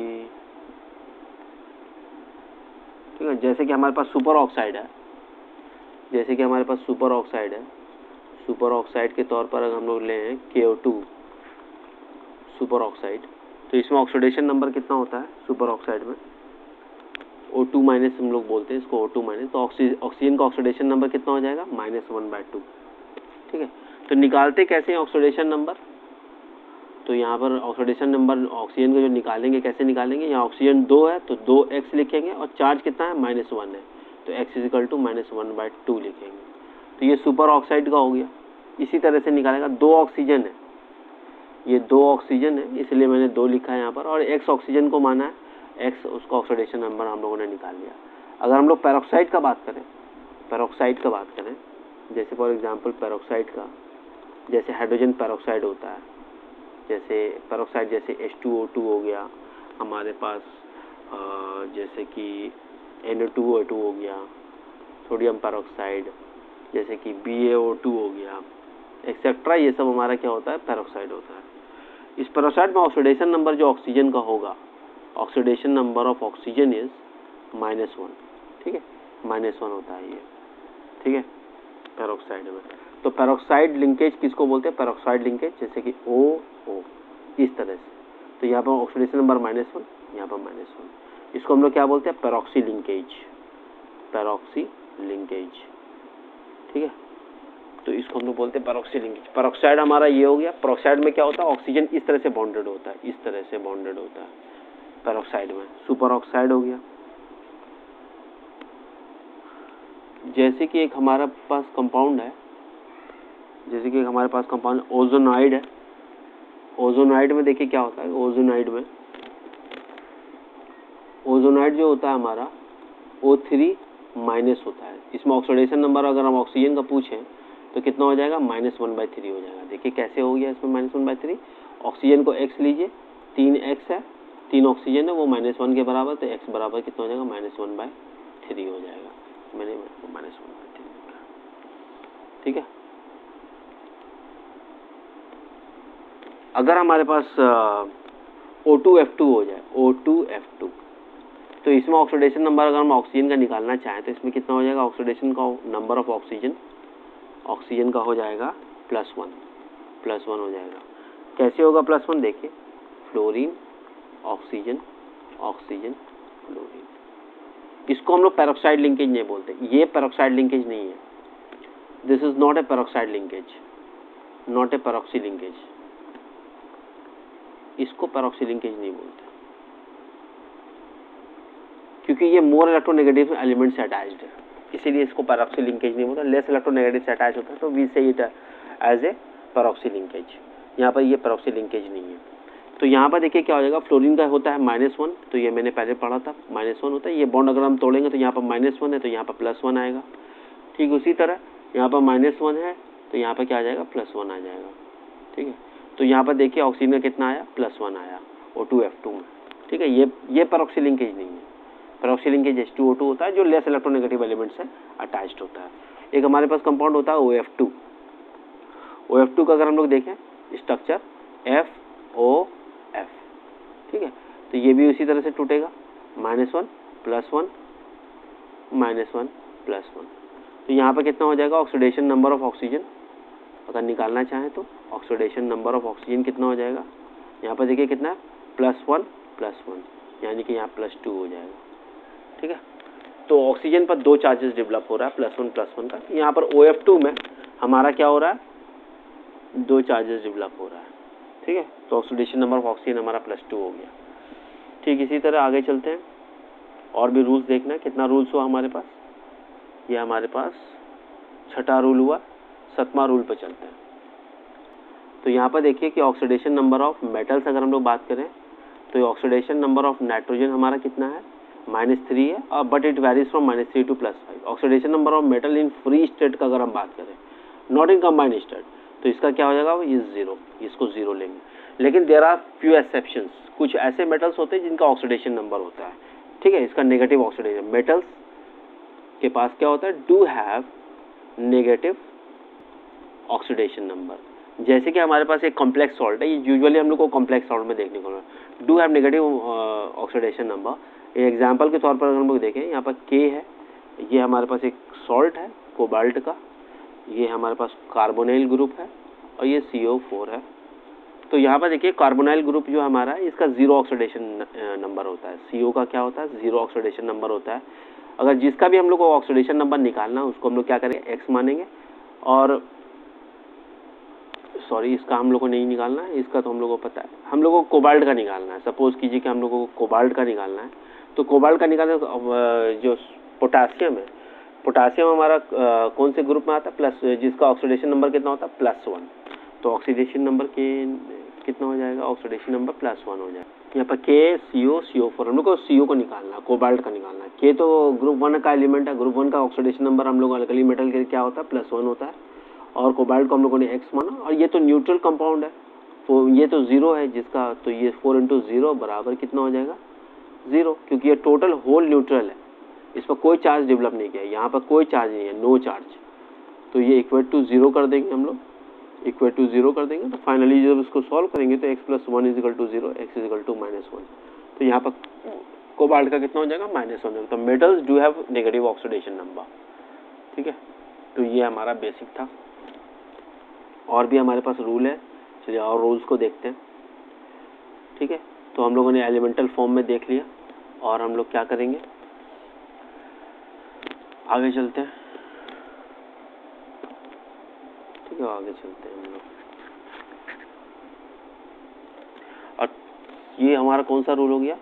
Speaker 1: ठीक है, जैसे कि हमारे पास सुपर ऑक्साइड है, जैसे कि हमारे पास सुपर ऑक्साइड है, सुपर ऑक्साइड के तौर पर अगर हम लोग लें के ओ टू सुपर ऑक्साइड, तो इसमें ऑक्सीडेशन नंबर कितना होता है सुपर ऑक्साइड में, ओ टू माइनस हम लोग बोलते हैं इसको, ओ टू माइनस। तो ऑक्सीजन का ऑक्सीडेशन नंबर कितना हो जाएगा, माइनस वन बाय टू, ठीक है। तो निकालते कैसे हैं ऑक्सीडेशन नंबर, तो यहाँ पर ऑक्सीडेशन नंबर ऑक्सीजन का जो निकालेंगे कैसे निकालेंगे, यहाँ ऑक्सीजन दो है तो दो एक्स लिखेंगे और चार्ज कितना है, माइनस वन है, तो X is equal to minus one by two लिखेंगे। तो ये सुपर ऑक्साइड का हो गया। इसी तरह से निकालेगा, दो ऑक्सीजन है, ये दो ऑक्सीजन है इसलिए मैंने दो लिखा है यहाँ पर, और एक्स ऑक्सीजन को माना है, एक्स उसका ऑक्सीडेशन नंबर हम लोगों ने निकाल लिया। अगर हम लोग पेरोक्साइड का बात करें, पेरोक्साइड का बात करें जैसे फॉर एग्जांपल पेरोक्साइड का, जैसे हाइड्रोजन पेरोक्साइड होता है, जैसे पेरोक्साइड जैसे एच टू ओ टू हो गया हमारे पास, जैसे कि N O two O two हो गया, सोडियम पेरोक्साइड, जैसे कि बी ए ओ टू हो गया, एक्सेट्रा, ये सब हमारा क्या होता है, पेरोक्साइड होता है। इस पेरोक्साइड में ऑक्सीडेशन नंबर जो ऑक्सीजन का होगा, oxidation number of oxygen is minus one, ठीक है, माइनस वन होता है ये, ठीक है, पेरोक्साइड में। तो पेरोक्साइड लिंकेज किसको बोलते हैं, पेरोक्साइड लिंकेज, जैसे कि ओ ओ इस तरह से। तो यहाँ पर ऑक्सीडेशन नंबर माइनस वन, यहाँ पर माइनस वन, इसको हम लोग क्या बोलते हैं, पेरोक्सी लिंकेज, पेरोक्सी लिंकेज, ठीक है, तो इसको हम लोग बोलते हैं पेरोक्सी लिंकेज। पेरोक्साइड हमारा ये हो गया। पेरोक्साइड में क्या होता है, ऑक्सीजन इस तरह से बॉन्डेड होता है, इस तरह से बॉन्डेड होता है पेरोक्साइड में। सुपर ऑक्साइड हो गया, जैसे कि एक हमारे पास कंपाउंड है, जैसे कि हमारे पास कंपाउंड ओजोनाइड है। ओजोनाइड में देखिए क्या होता है, ओजोनाइड में ओजोनाइड जो होता है हमारा ओ थ्री माइनस होता है। इसमें ऑक्सीडेशन नंबर अगर हम ऑक्सीजन का पूछें तो कितना हो जाएगा, माइनस वन बाई थ्री हो जाएगा। देखिए कैसे हो गया इसमें minus one by three. Oxygen को एक्स लीजिए, तीन एक्स है, तीन ऑक्सीजन है, वो माइनस वन के बराबर, तो एक्स बराबर कितना हो जाएगा, माइनस वन बाई थ्री हो जाएगा। मैंने माइनस वन बाई थ्री, ठीक है। अगर हमारे पास ओ टू एफ टू हो जाए, ओ टू एफ टू, तो इसमें ऑक्सीडेशन नंबर अगर हम ऑक्सीजन का निकालना चाहें तो इसमें कितना हो जाएगा, ऑक्सीडेशन का नंबर ऑफ ऑक्सीजन ऑक्सीजन का हो जाएगा प्लस वन, प्लस वन हो जाएगा। कैसे होगा प्लस वन, देखिए फ्लोरीन ऑक्सीजन ऑक्सीजन फ्लोरीन। इसको हम लोग पेरोक्साइड लिंकेज नहीं बोलते, ये पेरोक्साइड लिंकेज नहीं है। This is not a peroxide linkage, not a peroxy linkage, इसको पेरोक्सी लिंकेज नहीं बोलते क्योंकि ये मोर इलेक्ट्रोनेगेटिव एलिमेंट से अटैच्ड है, इसीलिए इसको पेरोक्सी लिंकेज नहीं बोलता। लेस इलेक्ट्रोनेगेटिव से अटैच होता है तो we say it as a peroxy linkage. यहाँ पर ये पेरोक्सी लिंकेज नहीं है। तो यहाँ पर देखिए क्या हो जाएगा, फ्लोरीन का होता है माइनस वन, तो ये मैंने पहले पढ़ा था, माइनस वन होता है। ये बॉन्ड अगर हम तोड़ेंगे तो यहाँ पर माइनस वन है तो यहाँ पर प्लस वन आएगा। ठीक उसी तरह यहाँ पर माइनस वन है तो यहाँ पर क्या आ जाएगा, प्लस वन आ जाएगा। ठीक है, तो यहाँ पर देखिए ऑक्सीजन का कितना आया, प्लस वन आया ओ टू एफ टू में। ठीक है, ये ये पेरोक्सी लिंकेज नहीं है। Peroxy linkage H two O two होता है जो लेस इलेक्ट्रोनेगेटिव एलिमेंट से अटैच्ड होता है। एक हमारे पास कंपाउंड होता है O F two. O F two का अगर हम लोग देखें स्ट्रक्चर एफ ओ एफ, ठीक है, तो ये भी उसी तरह से टूटेगा, minus one plus one minus one plus one. तो यहाँ पर कितना हो जाएगा, ऑक्सीडेशन नंबर ऑफ ऑक्सीजन अगर निकालना चाहें तो ऑक्सीडेशन नंबर ऑफ ऑक्सीजन कितना हो जाएगा, यहाँ पर देखिए कितना है, प्लस वन प्लस वन, यानी कि यहाँ प्लस टू हो जाएगा। ठीक है, तो ऑक्सीजन पर दो चार्जेस डेवलप हो रहा है, प्लस वन प्लस वन का। यहाँ पर ओ एफ टू में हमारा क्या हो रहा है, दो चार्जेस डेवलप हो रहा है। ठीक है, तो ऑक्सीडेशन नंबर ऑफ ऑक्सीजन हमारा प्लस टू हो गया। ठीक इसी तरह आगे चलते हैं, और भी रूल्स देखना है, कितना रूल्स हुआ हमारे पास, ये हमारे पास छठा रूल हुआ। सतवां रूल पर चलते हैं। तो यहाँ पर देखिए कि ऑक्सीडेशन नंबर ऑफ मेटल्स अगर हम लोग बात करें तो ऑक्सीडेशन नंबर ऑफ नाइट्रोजन हमारा कितना है, माइनस थ्री है, और but it varies from minus three to plus five. Oxidation number of metal in free state का अगर हम बात करें, नॉट इन कंबाइंड स्टेट, तो इसका क्या हो जाएगा, ये जीरो, इसको जीरो लेंगे। लेकिन देयर आर फ्यू एक्सेप्शंस, कुछ ऐसे मेटल्स होते हैं जिनका ऑक्सीडेशन नंबर होता है। ठीक है, इसका नेगेटिव ऑक्सीडेशन, मेटल्स के पास क्या होता है, do have negative oxidation number. जैसे कि हमारे पास एक कॉम्प्लेक्स सॉल्ट है, ये यूजुअली हम लोग को कॉम्प्लेक्स सॉल्ट में देखने को मिलता है, do have negative oxidation number. Example के तौर पर अगर हम लोग देखें, यहाँ पर के है, ये हमारे पास एक सॉल्ट है कोबाल्ट का, ये हमारे पास कार्बोनाइल ग्रुप है, और ये सी ओ फोर है। तो यहाँ पर देखिए कार्बोनाइल ग्रुप जो हमारा है इसका जीरो ऑक्सीडेशन नंबर होता है, सी ओ का क्या होता है, जीरो ऑक्सीडेशन नंबर होता है। अगर जिसका भी हम लोग को ऑक्सीडेशन नंबर निकालना है उसको हम लोग क्या करेंगे, एक्स मानेंगे, और सॉरी इसका हम लोग को नहीं निकालना है, इसका तो हम लोग को पता है, हम लोग को कोबाल्ट का निकालना है। सपोज कीजिए कि हम लोग को कोबाल्ट का निकालना है, तो कोबाल्ट का निकालना जो पोटासियम है, पोटासियम हमारा आ, कौन से ग्रुप में आता है, प्लस, जिसका ऑक्सीडेशन नंबर कितना होता है, प्लस वन। तो ऑक्सीडेशन नंबर के कितना हो जाएगा, ऑक्सीडेशन नंबर प्लस वन हो जाएगा। यहाँ पर के सी ओ सी ओ फोर हम लोग को सी ओ को निकालना है, कोबाल्ट का निकालना है। के तो ग्रुप वन का एलिमेंट है, ग्रुप वन का ऑक्सीडेशन नंबर हम लोग अल्कली मेटल के क्या होता है, प्लस वन होता है, और कोबाल्ट को हम लोगों ने एक्स माना, और ये तो न्यूट्रल कंपाउंड है, तो ये तो जीरो है जिसका, तो ये फोर इंटू जीरो बराबर कितना हो जाएगा, जीरो, क्योंकि ये टोटल होल न्यूट्रल है, इस पर कोई चार्ज डेवलप नहीं किया, यहाँ पर कोई चार्ज नहीं है, नो चार्ज। तो ये इक्वल टू जीरो कर देंगे हम लोग, इक्वल टू जीरो कर देंगे। तो फाइनली जब इसको सॉल्व करेंगे तो x plus one is equal to zero, x is equal to minus one. तो यहाँ पर कोबाल्ट का कितना हो जाएगा, माइनस वन। तो metals do have negative oxidation number. ठीक है, तो ये हमारा बेसिक था। और भी हमारे पास रूल है, चलिए और रूल्स को देखते हैं। ठीक है, तो हम लोगों ने एलिमेंटल फॉर्म में देख लिया, और हम लोग क्या करेंगे, आगे चलते हैं। ठीक है, आगे चलते हैं हम लोग। और ये हमारा कौन सा रूल हो गया,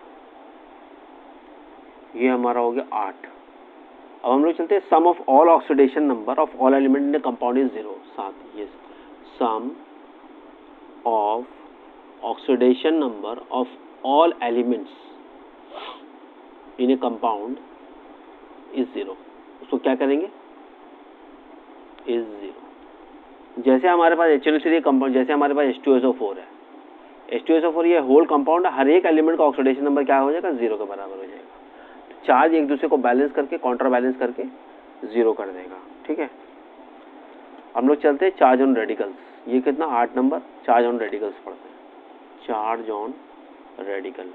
Speaker 1: ये हमारा हो गया आठ। अब हम लोग चलते हैं sum of all oxidation number of all element in the compound is zero. साथ ये sum of oxidation number of all elements in a compound is zero. उसको क्या करेंगे, इज जीरो। जैसे हमारे पास H N O three compound, जैसे हमारे पास H two S O four है, H two S O four ये होल कंपाउंड, हर एक एलिमेंट का ऑक्सीडेशन नंबर क्या हो जाएगा, जीरो के बराबर हो जाएगा। तो चार्ज एक दूसरे को बैलेंस करके, काउंटर बैलेंस करके जीरो कर देगा। ठीक है, हम लोग चलते हैं चार्ज ऑन रेडिकल्स। ये कितना, आठ नंबर चार्ज ऑन रेडिकल्स पढ़ते हैं। चार्ज ऑन रेडिकल,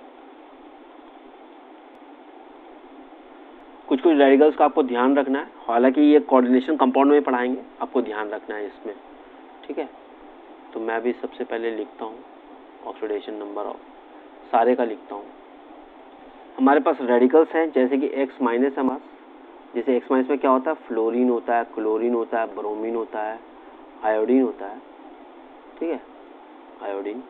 Speaker 1: कुछ कुछ रेडिकल्स का आपको ध्यान रखना है, हालांकि ये कोऑर्डिनेशन कंपाउंड में पढ़ाएंगे, आपको ध्यान रखना है इसमें। ठीक है, तो मैं भी सबसे पहले लिखता हूँ ऑक्सीडेशन नंबर ऑफ सारे का लिखता हूँ। हमारे पास रेडिकल्स हैं जैसे कि X माइनस है हमारे, जैसे X माइनस में क्या होता है, फ्लोरीन होता है, क्लोरीन होता है, ब्रोमीन होता है, आयोडीन होता है। ठीक है, आयोडीन।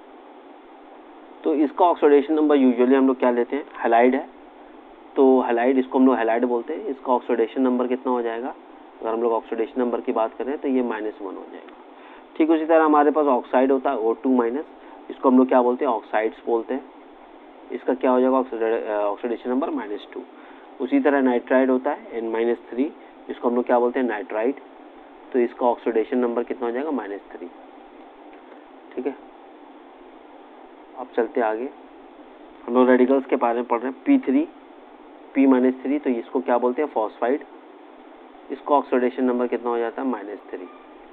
Speaker 1: तो इसका ऑक्सीडेशन नंबर यूजुअली हम लोग क्या लेते हैं, हैलाइड है, तो हैलाइड, इसको हम लोग हैलाइड बोलते हैं। इसका ऑक्सीडेशन नंबर कितना हो जाएगा, अगर हम लोग ऑक्सीडेशन नंबर की बात करें तो ये माइनस वन हो जाएगा। ठीक उसी तरह हमारे पास ऑक्साइड होता है ओ टू माइनस, इसको हम लोग क्या बोलते हैं, ऑक्साइड्स बोलते हैं। इसका क्या हो जाएगा, ऑक्सीडेशन नंबर माइनस टू। उसी तरह नाइट्राइड होता है एन माइनस थ्री, इसको हम लोग क्या बोलते हैं, नाइट्राइड। तो इसका ऑक्सीडेशन नंबर कितना हो जाएगा, माइनस थ्री। ठीक है, अब चलते आगे, हम लोग रेडिकल्स के बारे में पढ़ रहे हैं। P three, P minus three, तो इसको क्या बोलते हैं, फॉस्फाइड। इसका ऑक्सीडेशन नंबर कितना हो जाता है, माइनस थ्री।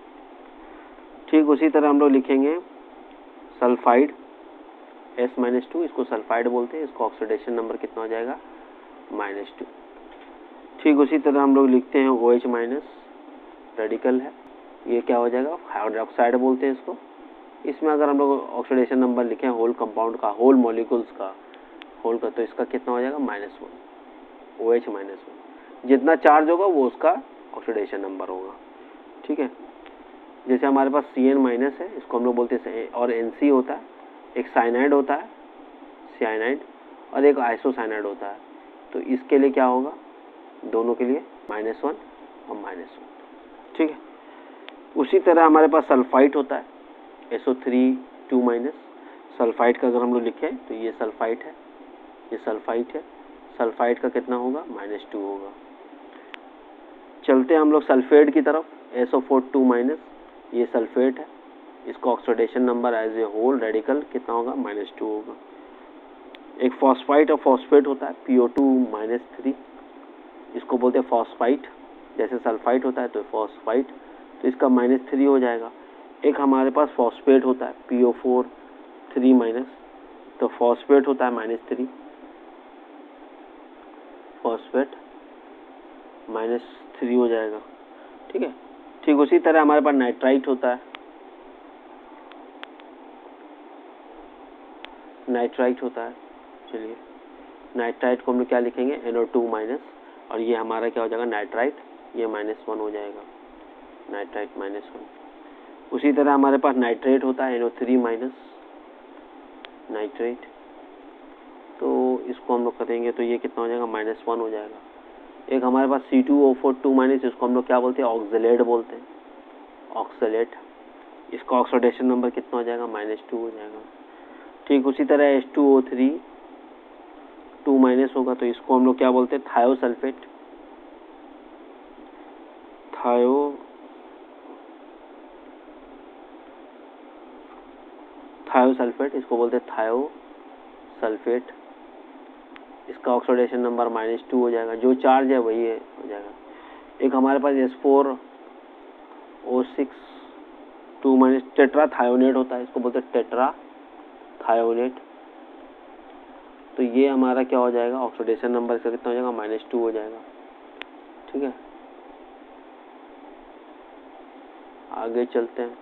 Speaker 1: ठीक उसी तरह हम लोग लिखेंगे सल्फाइड, एस माइनस टू, इसको सल्फाइड बोलते हैं। इसका ऑक्सीडेशन नंबर कितना हो जाएगा, माइनस टू। ठीक उसी तरह हम लोग लिखते हैं ओ एच माइनस, रेडिकल है, ये क्या हो जाएगा, हाइड्रोक्साइड बोलते हैं इसको। इसमें अगर हम लोग ऑक्सीडेशन नंबर लिखें होल कंपाउंड का, होल मॉलिक्यूल्स का, होल का, तो इसका कितना हो जाएगा, minus one, O H minus one. जितना चार्ज होगा वो उसका ऑक्सीडेशन नंबर होगा। ठीक है, जैसे हमारे पास सी एन माइनस है, इसको हम लोग बोलते हैं, और एन सी होता है, एक साइनाइड होता है, साइनाइड, और एक आइसोसाइनाइड होता है। तो इसके लिए क्या होगा, दोनों के लिए माइनस वन और माइनस वन। ठीक है, उसी तरह हमारे पास सल्फाइड होता है, S O three two minus. Sulphide का अगर हम लोग लिखें तो ये सल्फाइड है, ये सल्फाइड है। सल्फाइड का कितना होगा, माइनस टू होगा। चलते हैं हम लोग सल्फेट की तरफ, S O four two minus, ये सल्फेट है। इसका oxidation number as a whole radical कितना होगा, माइनस टू होगा। एक फॉस्फाइट और फॉस्फेट होता है, P O two minus three, इसको बोलते हैं फॉस्फाइट। जैसे सल्फाइट होता है तो फॉस्फाइट, तो इसका माइनस थ्री हो जाएगा। एक हमारे पास फॉस्फेट होता है, P O four three minus, तो फॉस्फेट होता है minus three, phosphate minus three हो जाएगा। ठीक है, ठीक उसी तरह हमारे पास नाइट्राइट होता है, नाइट्राइट होता है। चलिए, नाइट्राइट को हम लोग क्या लिखेंगे, एन ओ टू माइनस, और ये हमारा क्या हो जाएगा, नाइट्राइट, ये माइनस वन हो जाएगा, नाइट्राइट माइनस वन। उसी तरह हमारे पास नाइट्रेट होता है, N O three minus, nitrate, तो इसको हम लोग करेंगे तो ये कितना हो जाएगा, माइनस वन हो जाएगा। एक हमारे पास C two O four two minus, इसको हम लोग क्या बोलते हैं, ऑक्सलेट बोलते हैं, ऑक्सलेट। इसका ऑक्सीडेशन नंबर कितना हो जाएगा, माइनस टू हो जाएगा। ठीक उसी तरह H two O three two minus होगा, तो इसको हम लोग क्या बोलते हैं, थायोसल्फेट, थायो थायोसल्फेट, इसको बोलते हैं थायोसल्फेट। इसका ऑक्सीडेशन नंबर माइनस टू हो जाएगा, जो चार्ज है वही है हो जाएगा। एक हमारे पास S four O six two minus, tetrathionate होता है, इसको बोलते हैं टेट्रा थायोनेट। तो ये हमारा क्या हो जाएगा, ऑक्सीडेशन नंबर इसका कितना हो जाएगा, माइनस टू हो जाएगा। ठीक है, आगे चलते हैं।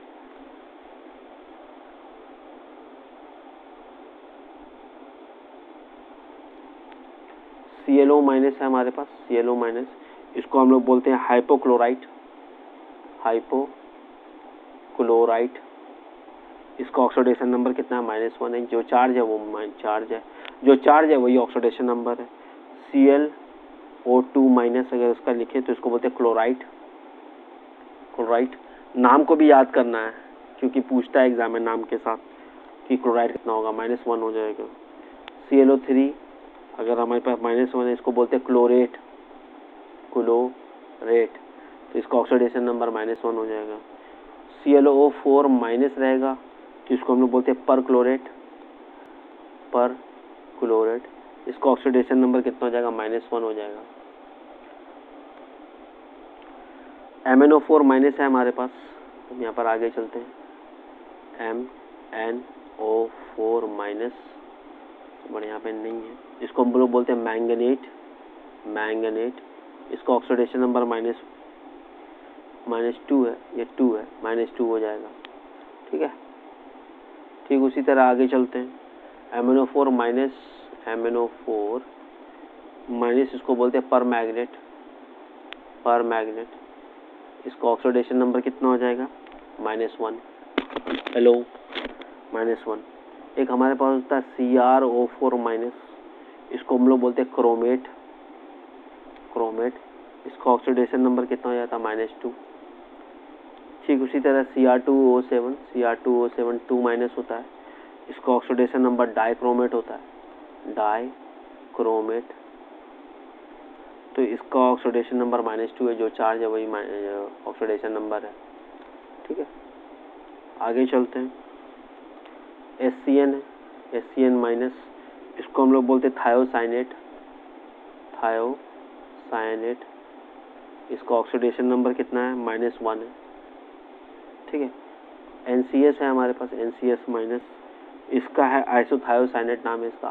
Speaker 1: सी एल ओ माइनस है हमारे पास, सी एल ओ माइनस, इसको हम लोग बोलते हैं हाइपोक्लोराइट, हाइपो क्लोराइड, इसका ऑक्सीडेशन नंबर कितना है, माइनस वन है। जो चार्ज है वो चार्ज है, जो चार्ज है वही ऑक्सीडेशन नंबर है। C L O two minus अगर उसका लिखे तो इसको बोलते हैं क्लोराइड। क्लोराइड नाम को भी याद करना है क्योंकि पूछता है एग्जाम में नाम के साथ कि क्लोराइड कितना होगा, माइनस वन हो जाएगा। सी एल ओ थ्री अगर हमारे पास माइनस वन है इसको बोलते हैं क्लोरेट, क्लोरेट, तो इसका ऑक्सीडेशन नंबर माइनस वन हो जाएगा। C L O four minus रहेगा तो इसको हम लोग बोलते हैं पर क्लोरेट, पर क्लोरेट, इसका ऑक्सीडेशन नंबर कितना हो जाएगा, माइनस वन हो जाएगा। M N O four minus है हमारे पास, हम यहाँ पर आगे चलते हैं। M N O four minus, बड़े यहाँ पे नहीं है, इसको हम लोग बोलते हैं मैंगनेट, मैंगनेट, इसका oxidation number minus minus two है, ये टू है, माइनस टू हो जाएगा। ठीक है, ठीक उसी तरह आगे चलते हैं। M N O four minus, M N O four minus इसको बोलते हैं पर मैग्नेट, पर मैग्नेट, इसका ऑक्सीडेशन नंबर कितना हो जाएगा, minus one. Hello, minus one. एक हमारे पास होता है C R O four minus, इसको हम लोग बोलते हैं क्रोमेट, क्रोमेट, इसका ऑक्सीडेशन नंबर कितना हो जाता है, माइनस टू। ठीक उसी तरह C R two O seven, C R two O seven two minus होता है, इसका ऑक्सीडेशन नंबर डाइक्रोमेट होता है, डाइक्रोमेट, तो इसका ऑक्सीडेशन नंबर माइनस टू है, जो चार्ज है वही ऑक्सीडेशन नंबर है। ठीक है, आगे चलते हैं। एस सी एन है, एस सी एन माइनस, इसको हम लोग बोलते हैं थायोसाइनेट, थायोसाइनेट, इसका ऑक्सीडेशन नंबर कितना है, माइनस वन है। ठीक है, एन सी एस है हमारे पास, एन सी एस माइनस, इसका है आइसोथायोसाइनेट नाम है इसका,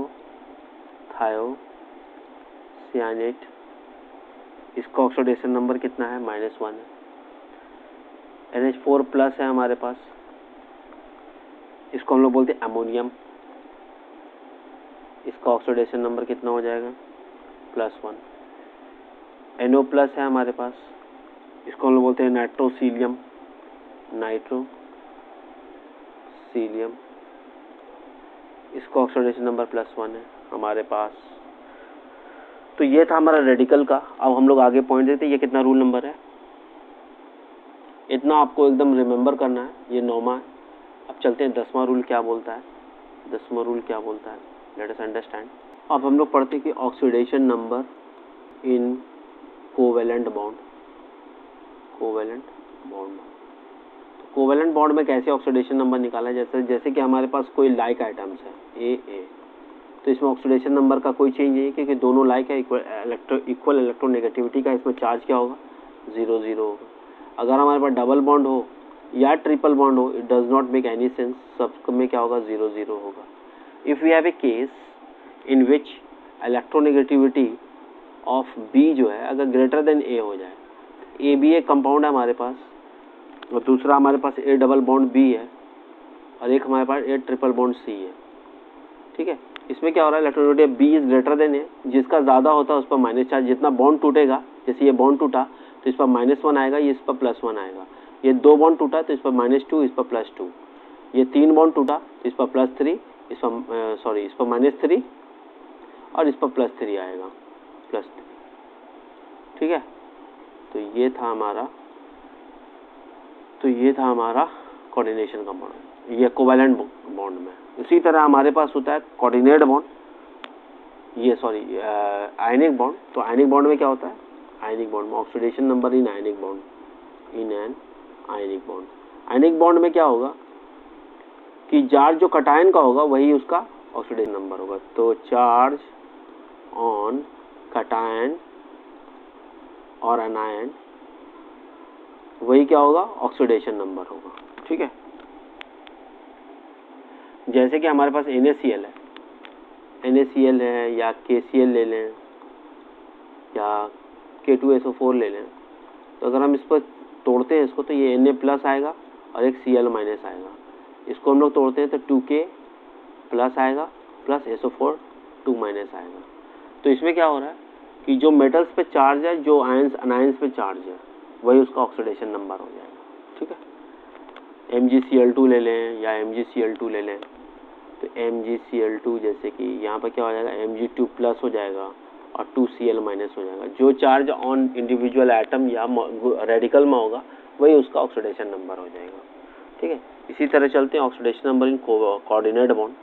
Speaker 1: आइसोथायोसाइनेट, इसका ऑक्सीडेशन नंबर कितना है, माइनस वन है। एन एच फोर प्लस है हमारे पास, इसको हम लोग बोलते हैं अमोनियम, इसका ऑक्सीडेशन नंबर कितना हो जाएगा, plus one. N O plus है हमारे पास, इसको हम लोग बोलते हैं नाइट्रोसीलियम, नाइट्रोसीलियम, इसका ऑक्सीडेशन नंबर प्लस वन है हमारे पास। तो ये था हमारा रेडिकल का। अब हम लोग आगे पॉइंट देते हैं, ये कितना रूल नंबर है, इतना आपको एकदम रिमेंबर करना है, ये नौवां है। अब चलते हैं दसवां रूल क्या बोलता है, दसवां रूल क्या बोलता है, लेट अस अंडरस्टैंड। अब हम लोग पढ़ते हैं कि oxidation number in covalent bond, covalent bond, तो कोवेलेंट बॉन्ड में कैसे ऑक्सीडेशन नंबर निकाला है, जैसे जैसे कि हमारे पास कोई लाइक आइटम्स है ए ए, तो इसमें ऑक्सीडेशन नंबर का कोई चेंज नहीं है क्योंकि दोनों लाइक है, इक्वल इलेक्ट्रो इक्वल इलेक्ट्रोनेगेटिविटी का, इसमें चार्ज क्या होगा, जीरो जीरो होगा। अगर हमारे पास डबल बॉन्ड हो या ट्रिपल बॉन्ड हो, it does not make any sense, सब में क्या होगा, जीरो जीरो होगा। If we have a case in which electronegativity of B जो है अगर ग्रेटर देन ए हो जाए, ए बी एक कंपाउंड है हमारे पास और दूसरा हमारे पास ए डबल बॉन्ड बी है और एक हमारे पास ए ट्रिपल बॉन्ड सी है। ठीक है, इसमें क्या हो रहा है, electronegativity B is greater than A, जिसका ज़्यादा होता है उस पर माइनस चार्ज, जितना बॉन्ड टूटेगा, जैसे ये बॉन्ड टूटा तो इस पर माइनस वन आएगा, ये इस पर प्लस वन आएगा, ये दो बॉन्ड टूटा तो इस पर माइनस टू, इस पर प्लस टू, ये तीन बॉन्ड टूटा तो इस पर प्लस थ्री, इस पर सॉरी इस पर माइनस थ्री और इस पर प्लस थ्री आएगा, प्लस थ्री। ठीक है, तो ये था हमारा तो ये था हमारा कोऑर्डिनेशन का बॉन्ड, ये कोवैलेंट बॉन्ड में। इसी तरह हमारे पास होता है कोऑर्डिनेट बॉन्ड, ये सॉरी आयनिक बॉन्ड। तो आयनिक बॉन्ड में क्या होता है, आयनिक बॉन्ड में oxidation number in ionic bond, in an ionic bond. Ionic bond में क्या होगा कि चार्ज जो कटायन का होगा वही उसका ऑक्सीडेशन नंबर होगा। तो चार्ज ऑन कटायन और अनायन वही क्या होगा, ऑक्सीडेशन नंबर होगा। ठीक है, जैसे कि हमारे पास एन ए सी एल है, एन ए सी एल है या के सी एल ले लें या के टू एस ओ फोर ले लें, तो अगर हम इस पर तोड़ते हैं इसको तो ये Na प्लस आएगा और एक Cl माइनस आएगा। इसको हम लोग तोड़ते हैं तो टू के प्लस आएगा plus S O four two minus आएगा। तो इसमें क्या हो रहा है कि जो मेटल्स पे चार्ज है, जो आयंस अनायंस पे चार्ज है, वही उसका ऑक्सीडेशन नंबर हो जाएगा। ठीक है, M G C L two ले लें या M G C L two ले लें, तो M G C L two जैसे कि यहाँ पर क्या हो जाएगा, एम जी टू प्लस हो जाएगा और टू सी एल माइनस हो जाएगा। जो चार्ज ऑन इंडिविजुअल एटम या रेडिकल में होगा वही उसका ऑक्सीडेशन नंबर हो जाएगा। ठीक है, इसी तरह चलते हैं oxidation number in coordinate bond.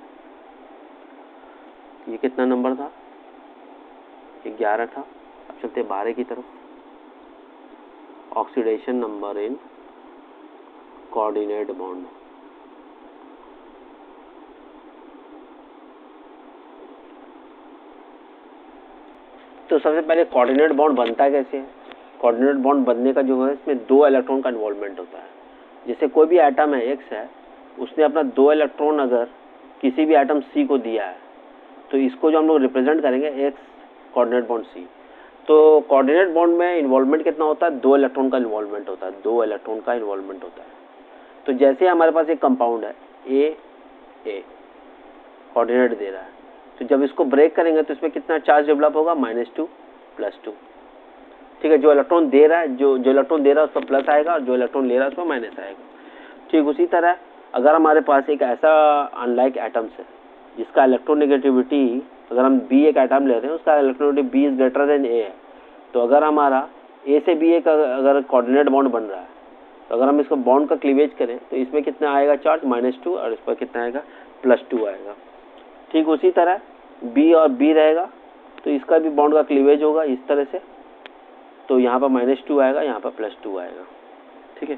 Speaker 1: ये कितना नंबर था, ग्यारह था। अब चलते हैं बारह की तरफ। Oxidation number in coordinate bond. तो सबसे पहले कोऑर्डिनेट बॉन्ड बनता है कैसे है? कोऑर्डिनेट बॉन्ड बनने का जो है इसमें दो इलेक्ट्रॉन का इन्वॉल्वमेंट होता है। जैसे कोई भी एटम है एक्स है, उसने अपना दो इलेक्ट्रॉन अगर किसी भी एटम सी को दिया है तो इसको जो हम लोग रिप्रेजेंट करेंगे एक्स कोऑर्डिनेट बॉन्ड सी। तो कोऑर्डिनेट बॉन्ड में इन्वॉल्वमेंट कितना होता है, दो इलेक्ट्रॉन का इन्वॉल्वमेंट होता है, दो इलेक्ट्रॉन का इन्वॉल्वमेंट होता है। तो जैसे हमारे पास एक कंपाउंड है ए ए कोऑर्डिनेट दे रहा है, तो जब इसको ब्रेक करेंगे तो इसमें कितना चार्ज डेवलप होगा, माइनस टू प्लस टू। ठीक है, जो इलेक्ट्रॉन दे रहा है जो जो इलेक्ट्रॉन दे रहा है उस पर प्लस आएगा और जो इलेक्ट्रॉन ले रहा है उस पर माइनस आएगा। ठीक उसी तरह अगर हमारे पास एक ऐसा अनलाइक एटम्स है जिसका इलेक्ट्रोनेगेटिविटी, अगर हम बी एक एटम ले रहे हैं उसका electronegativity B is greater than A है, तो अगर हमारा ए से बी एक अगर कोऑर्डिनेट बॉन्ड बन रहा है तो अगर हम इसको बॉन्ड का क्लीवेज करें तो इसमें कितना आएगा चार्ज, माइनस टू, और इस पर कितना आएगा, प्लस टू आएगा। ठीक उसी तरह बी और बी रहेगा तो इसका भी बॉन्ड का क्लीवेज होगा इस तरह से, तो यहाँ पर माइनस टू आएगा, यहाँ पर प्लस टू आएगा। ठीक है,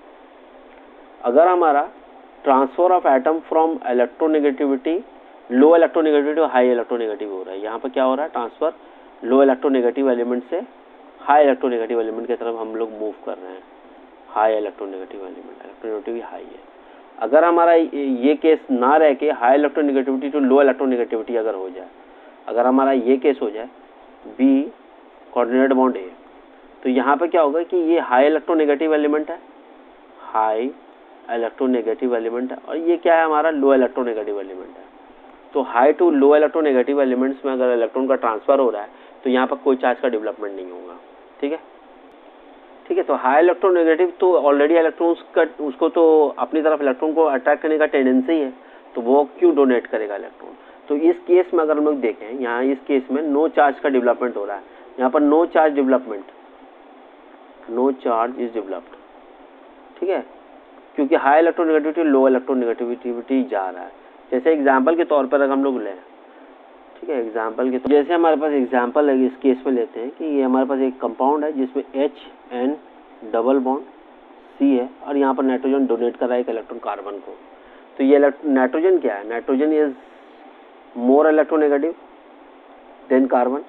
Speaker 1: अगर हमारा transfer of atom from electronegativity low electronegativity high electronegative हो रहा है, यहाँ पर क्या हो रहा है, ट्रांसफर लो इलेक्ट्रोनेगेटिव एलिमेंट से हाई इलेक्ट्रोनेगेटिव एलिमेंट की तरफ हम लोग मूव कर रहे हैं। High electronegative element, electronegativity high है। अगर हमारा ये केस ना रह के high electronegativity to low electronegativity अगर हो जाए, अगर हमारा ये केस हो जाए बी कोऑर्डिनेट बॉन्ड ए, तो यहाँ पे क्या होगा कि ये हाई इलेक्ट्रोनेगेटिव एलिमेंट है, हाई इलेक्ट्रोनेगेटिव एलिमेंट है, और ये क्या है हमारा, लो इलेक्ट्रोनेगेटिव एलिमेंट है। तो high to low electronegative elements में अगर इलेक्ट्रॉन का ट्रांसफर हो रहा है तो यहाँ पर कोई चार्ज का डेवलपमेंट नहीं होगा। ठीक है, ठीक है, तो हाई इलेक्ट्रोनेगेटिव तो ऑलरेडी इलेक्ट्रॉन्स का उसको तो अपनी तरफ इलेक्ट्रॉन को अट्रैक्ट करने का टेंडेंसी है, तो वो क्यों डोनेट करेगा इलेक्ट्रॉन। तो इस केस में अगर हम लोग देखें, यहाँ इस केस में नो चार्ज का डेवलपमेंट हो रहा है, यहाँ पर no charge development, no charge is developed. ठीक है, क्योंकि हाई इलेक्ट्रोनेगेटिविटी लो इलेक्ट्रोनेगेटिविटी जा रहा है। जैसे एग्जाम्पल के तौर पर अगर हम लोग लें, ठीक है, एग्जाम्पल के तौर जैसे हमारे पास एग्जाम्पल है इस केस में लेते हैं कि ये हमारे पास एक कंपाउंड है जिसमें H N double bond C है और यहाँ पर नाइट्रोजन डोनेट कर रहा है एक इलेक्ट्रॉन कार्बन को। तो ये नाइट्रोजन क्या है, nitrogen is more electronegative than carbon,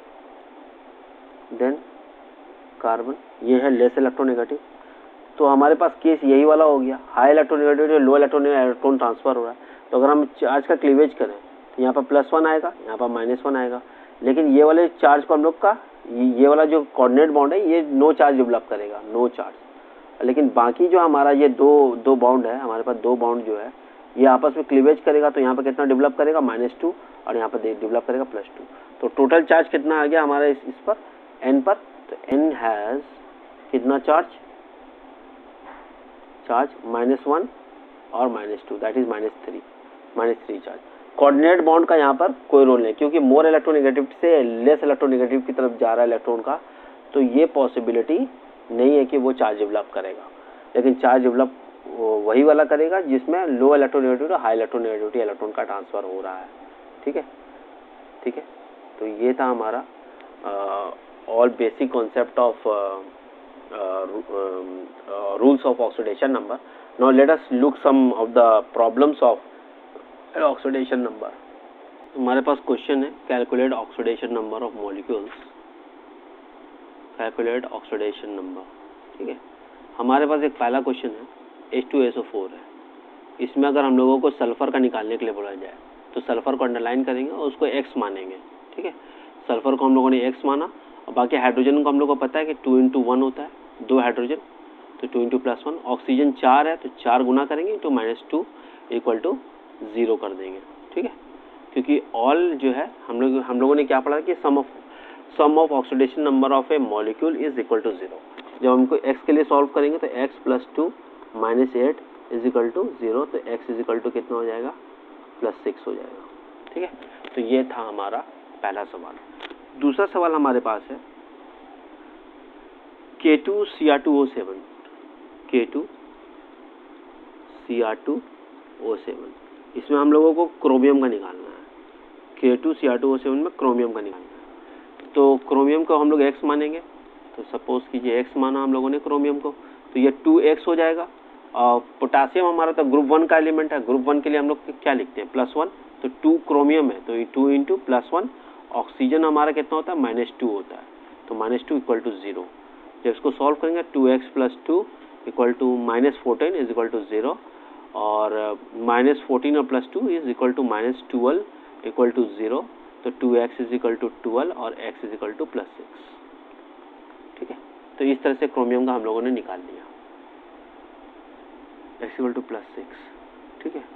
Speaker 1: than carbon, ये है लेस इलेक्ट्रोनेगेटिव। तो हमारे पास केस यही वाला हो गया, high electronegative low electronegative electron transfer हो रहा है। तो अगर हम चार्ज का क्लीवेज करें तो यहाँ पर प्लस वन आएगा, यहाँ पर माइनस वन आएगा, लेकिन ये वाले चार्ज को हम लोग का ये वाला जो कोऑर्डिनेट बॉन्ड है ये नो चार्ज डेवलप करेगा, नो चार्ज। लेकिन बाकी जो हमारा ये दो दो बॉन्ड है, हमारे पास दो बॉन्ड जो है ये आपस में क्लीवेज करेगा, तो यहाँ पर कितना डेवलप करेगा, माइनस टू, और यहाँ पर डेवलप करेगा प्लस टू। तो टोटल चार्ज कितना आ गया हमारा इस, इस पर एन पर, तो एन हैज़ कितना चार्ज, चार्ज माइनस वन और minus two, that is minus three, minus three charge. Coordinate bond का यहाँ पर कोई रोल नहीं, क्योंकि मोर इलेक्ट्रोनेगेटिव से लेस इलेक्ट्रोनेगेटिव की तरफ जा रहा है इलेक्ट्रॉन का, तो ये पॉसिबिलिटी नहीं है कि वो चार्ज डेवलप करेगा। लेकिन चार्ज डेवलप वही वाला करेगा जिसमें low electronegative high electronegativity electron का ट्रांसफर हो रहा है। ठीक है, ठीक है, तो ये था हमारा all basic concept of rules of oxidation number. Now let us look some of the problems of oxidation number. हमारे पास क्वेश्चन है, calculate oxidation number of molecules, calculate oxidation number. ठीक है, हमारे पास एक पहला क्वेश्चन है H two S O four है, इसमें अगर हम लोगों को सल्फर का निकालने के लिए बोला जाए तो सल्फर को अंडरलाइन करेंगे और उसको एक्स मानेंगे। ठीक है, सल्फर को हम लोगों ने एक्स माना, और बाकी हाइड्रोजन को हम लोग को पता है कि टू इंटू वन होता है, दो हाइड्रोजन, तो two into plus one. Oxygen चार है तो चार गुना करेंगे तो minus two equal to zero कर देंगे। ठीक है, क्योंकि ऑल जो है हम लोग हम लोगों ने क्या पढ़ा कि sum of sum of oxidation number of a molecule is equal to zero. जब हमको एक्स के लिए सॉल्व करेंगे तो x plus two minus eight is equal to zero, तो एक्स इज इक्वल टू कितना हो जाएगा, प्लस सिक्स हो जाएगा। ठीक है, तो ये था हमारा पहला सवाल। दूसरा सवाल हमारे पास है K two C R two O seven, K two C R two O seven, इसमें हम लोगों को क्रोमियम का निकालना है। K two C R two O seven में क्रोमियम का निकालना है, तो क्रोमियम को हम लोग एक्स मानेंगे, तो सपोज कीजिए एक्स माना हम लोगों ने क्रोमियम को, तो ये टू एक्स हो जाएगा। और पोटासियम हमारा तो ग्रुप वन का एलिमेंट है, ग्रुप वन के लिए हम लोग क्या लिखते हैं, प्लस वन, तो टू क्रोमियम है तो ये two into plus one, oxygen हमारा कितना होता है, माइनस टू होता है, तो minus two equal to zero. जब इसको सॉल्व करेंगे two X plus two equal to minus fourteen is equal to zero, और माइनस फोर्टीन और plus two is equal to minus twelve equal to zero, तो two x is equal to twelve और X is equal to plus six. ठीक है, तो इस तरह से क्रोमियम का हम लोगों ने निकाल लिया, X equal to plus six. ठीक है,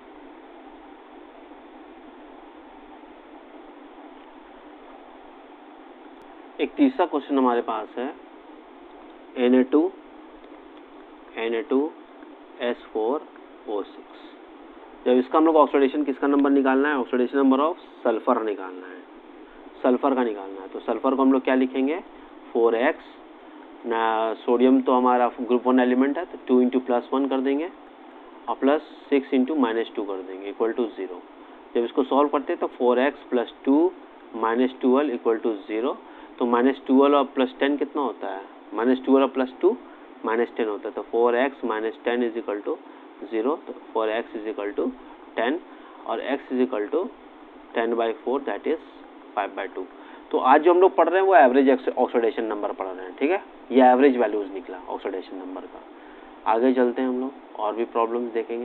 Speaker 1: एक तीसरा क्वेश्चन हमारे पास है N A two N A two S four O six. जब इसका हम लोग ऑक्सीडेशन किसका नंबर निकालना है, ऑक्सीडेशन नंबर ऑफ सल्फर निकालना है, सल्फर का निकालना है, तो सल्फर को हम लोग क्या लिखेंगे, फोर एक्स ना, सोडियम तो हमारा ग्रुप वन एलिमेंट है तो टू इंटू प्लस वन कर देंगे और plus six into minus two कर देंगे इक्वल टू जीरो। जब इसको सॉल्व करते हैं तो four X plus two minus twelve equal to zero, तो माइनस ट्वेल्व और प्लस टेन कितना होता है, माइनस ट्वेल्व और प्लस टू माइनस टेन होता है, तो four X minus ten is equal to zero, तो four X is equal to ten और X is equal to ten by four that is five by two. तो आज जो हम लोग पढ़ रहे हैं वो एवरेज ऑक्सीडेशन नंबर पढ़ रहे हैं। ठीक है, ये एवरेज वैल्यूज निकला ऑक्सीडेशन नंबर का। आगे चलते हैं हम लोग और भी प्रॉब्लम्स देखेंगे।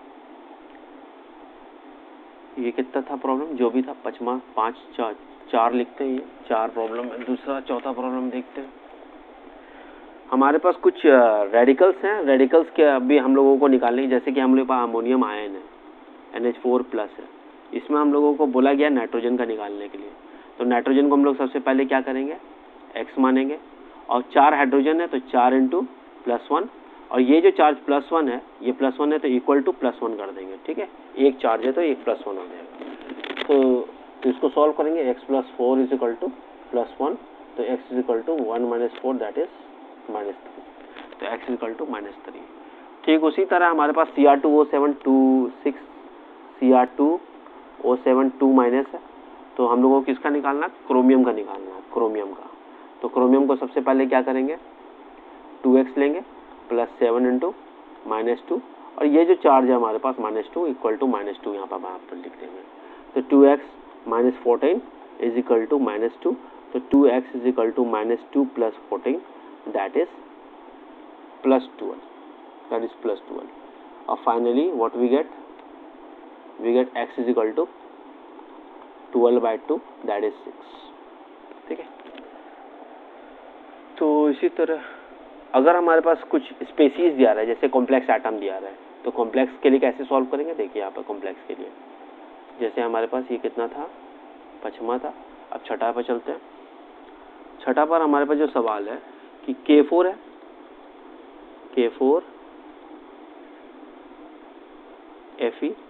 Speaker 1: ये कितना था प्रॉब्लम, जो भी था पचमा पाँच चार चार लिखते हैं, ये चार प्रॉब्लम है। दूसरा चौथा प्रॉब्लम देखते हैं। हमारे पास कुछ रेडिकल्स हैं, रेडिकल्स के अभी हम लोगों को निकालने, जैसे कि हम लोग पास अमोनियम आयन है, एन एच फोर प्लस है, इसमें हम लोगों को बोला गया नाइट्रोजन का निकालने के लिए। तो नाइट्रोजन को हम लोग सबसे पहले क्या करेंगे, एक्स मानेंगे, और चार हाइड्रोजन है तो चार इंटू प्लस वन, और ये जो चार्ज प्लस वन है, ये प्लस वन है तो इक्वल टू प्लस वन कर देंगे। ठीक है, एक चार्ज है तो एक प्लस वन हो जाएगा। तो, तो इसको सॉल्व करेंगे, x plus four is equal to plus one, तो x is equal to one minus four that is minus three, तो x is equal to minus three. ठीक उसी तरह हमारे पास C R two O seven two six, C R two O seven two minus है, तो हम लोगों को किसका निकालना, क्रोमियम का निकालना है, क्रोमियम का। तो क्रोमियम को सबसे पहले क्या करेंगे, टू एक्स लेंगे plus seven into minus two, और ये जो चार्ज है हमारे पास minus two equal to minus two यहाँ पर आप पर लिख देंगे, तो two x minus fourteen is equal to minus two, तो two x is equal to minus two plus fourteen that is plus twelve, that is plus twelve. और finally what we get, we get x is equal to twelve by two that is six. ठीक है, तो इसी तरह अगर हमारे पास कुछ स्पेसीज दिया रहा है, जैसे कॉम्प्लेक्स एटम दिया रहा है, तो कॉम्प्लेक्स के लिए कैसे सॉल्व करेंगे, देखिए यहाँ पर कॉम्प्लेक्स के लिए, जैसे हमारे पास ये कितना था, पचमा था। अब छठा पर चलते हैं। छठा पर हमारे पास जो सवाल है कि के फोर है, K four F E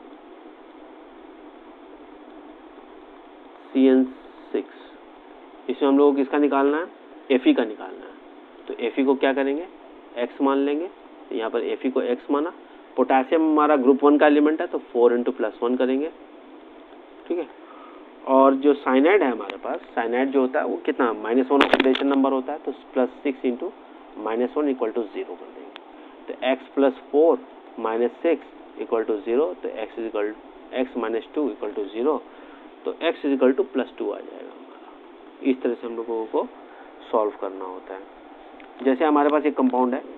Speaker 1: C N six, इसमें हम लोगों को किसका निकालना है, एफ ई का निकालना है। तो एफ ई को क्या करेंगे, एक्स मान लेंगे, तो यहाँ पर एफ ई को एक्स माना। पोटेशियम हमारा ग्रुप वन का एलिमेंट है तो फोर इंटू प्लस वन करेंगे। ठीक है, और जो साइनाइड है हमारे पास, साइनाइड जो होता है वो कितना, माइनस वन ऑक्सीडेशन नंबर होता है, तो plus six into minus one equal to zero कर देंगे। तो x plus four minus six equal to zero, तो x equal x minus two equal to zero, तो x is equal to plus two आ जाएगा हमारा। इस तरह से हम लोगों को सॉल्व करना होता है। जैसे हमारे पास एक कंपाउंड है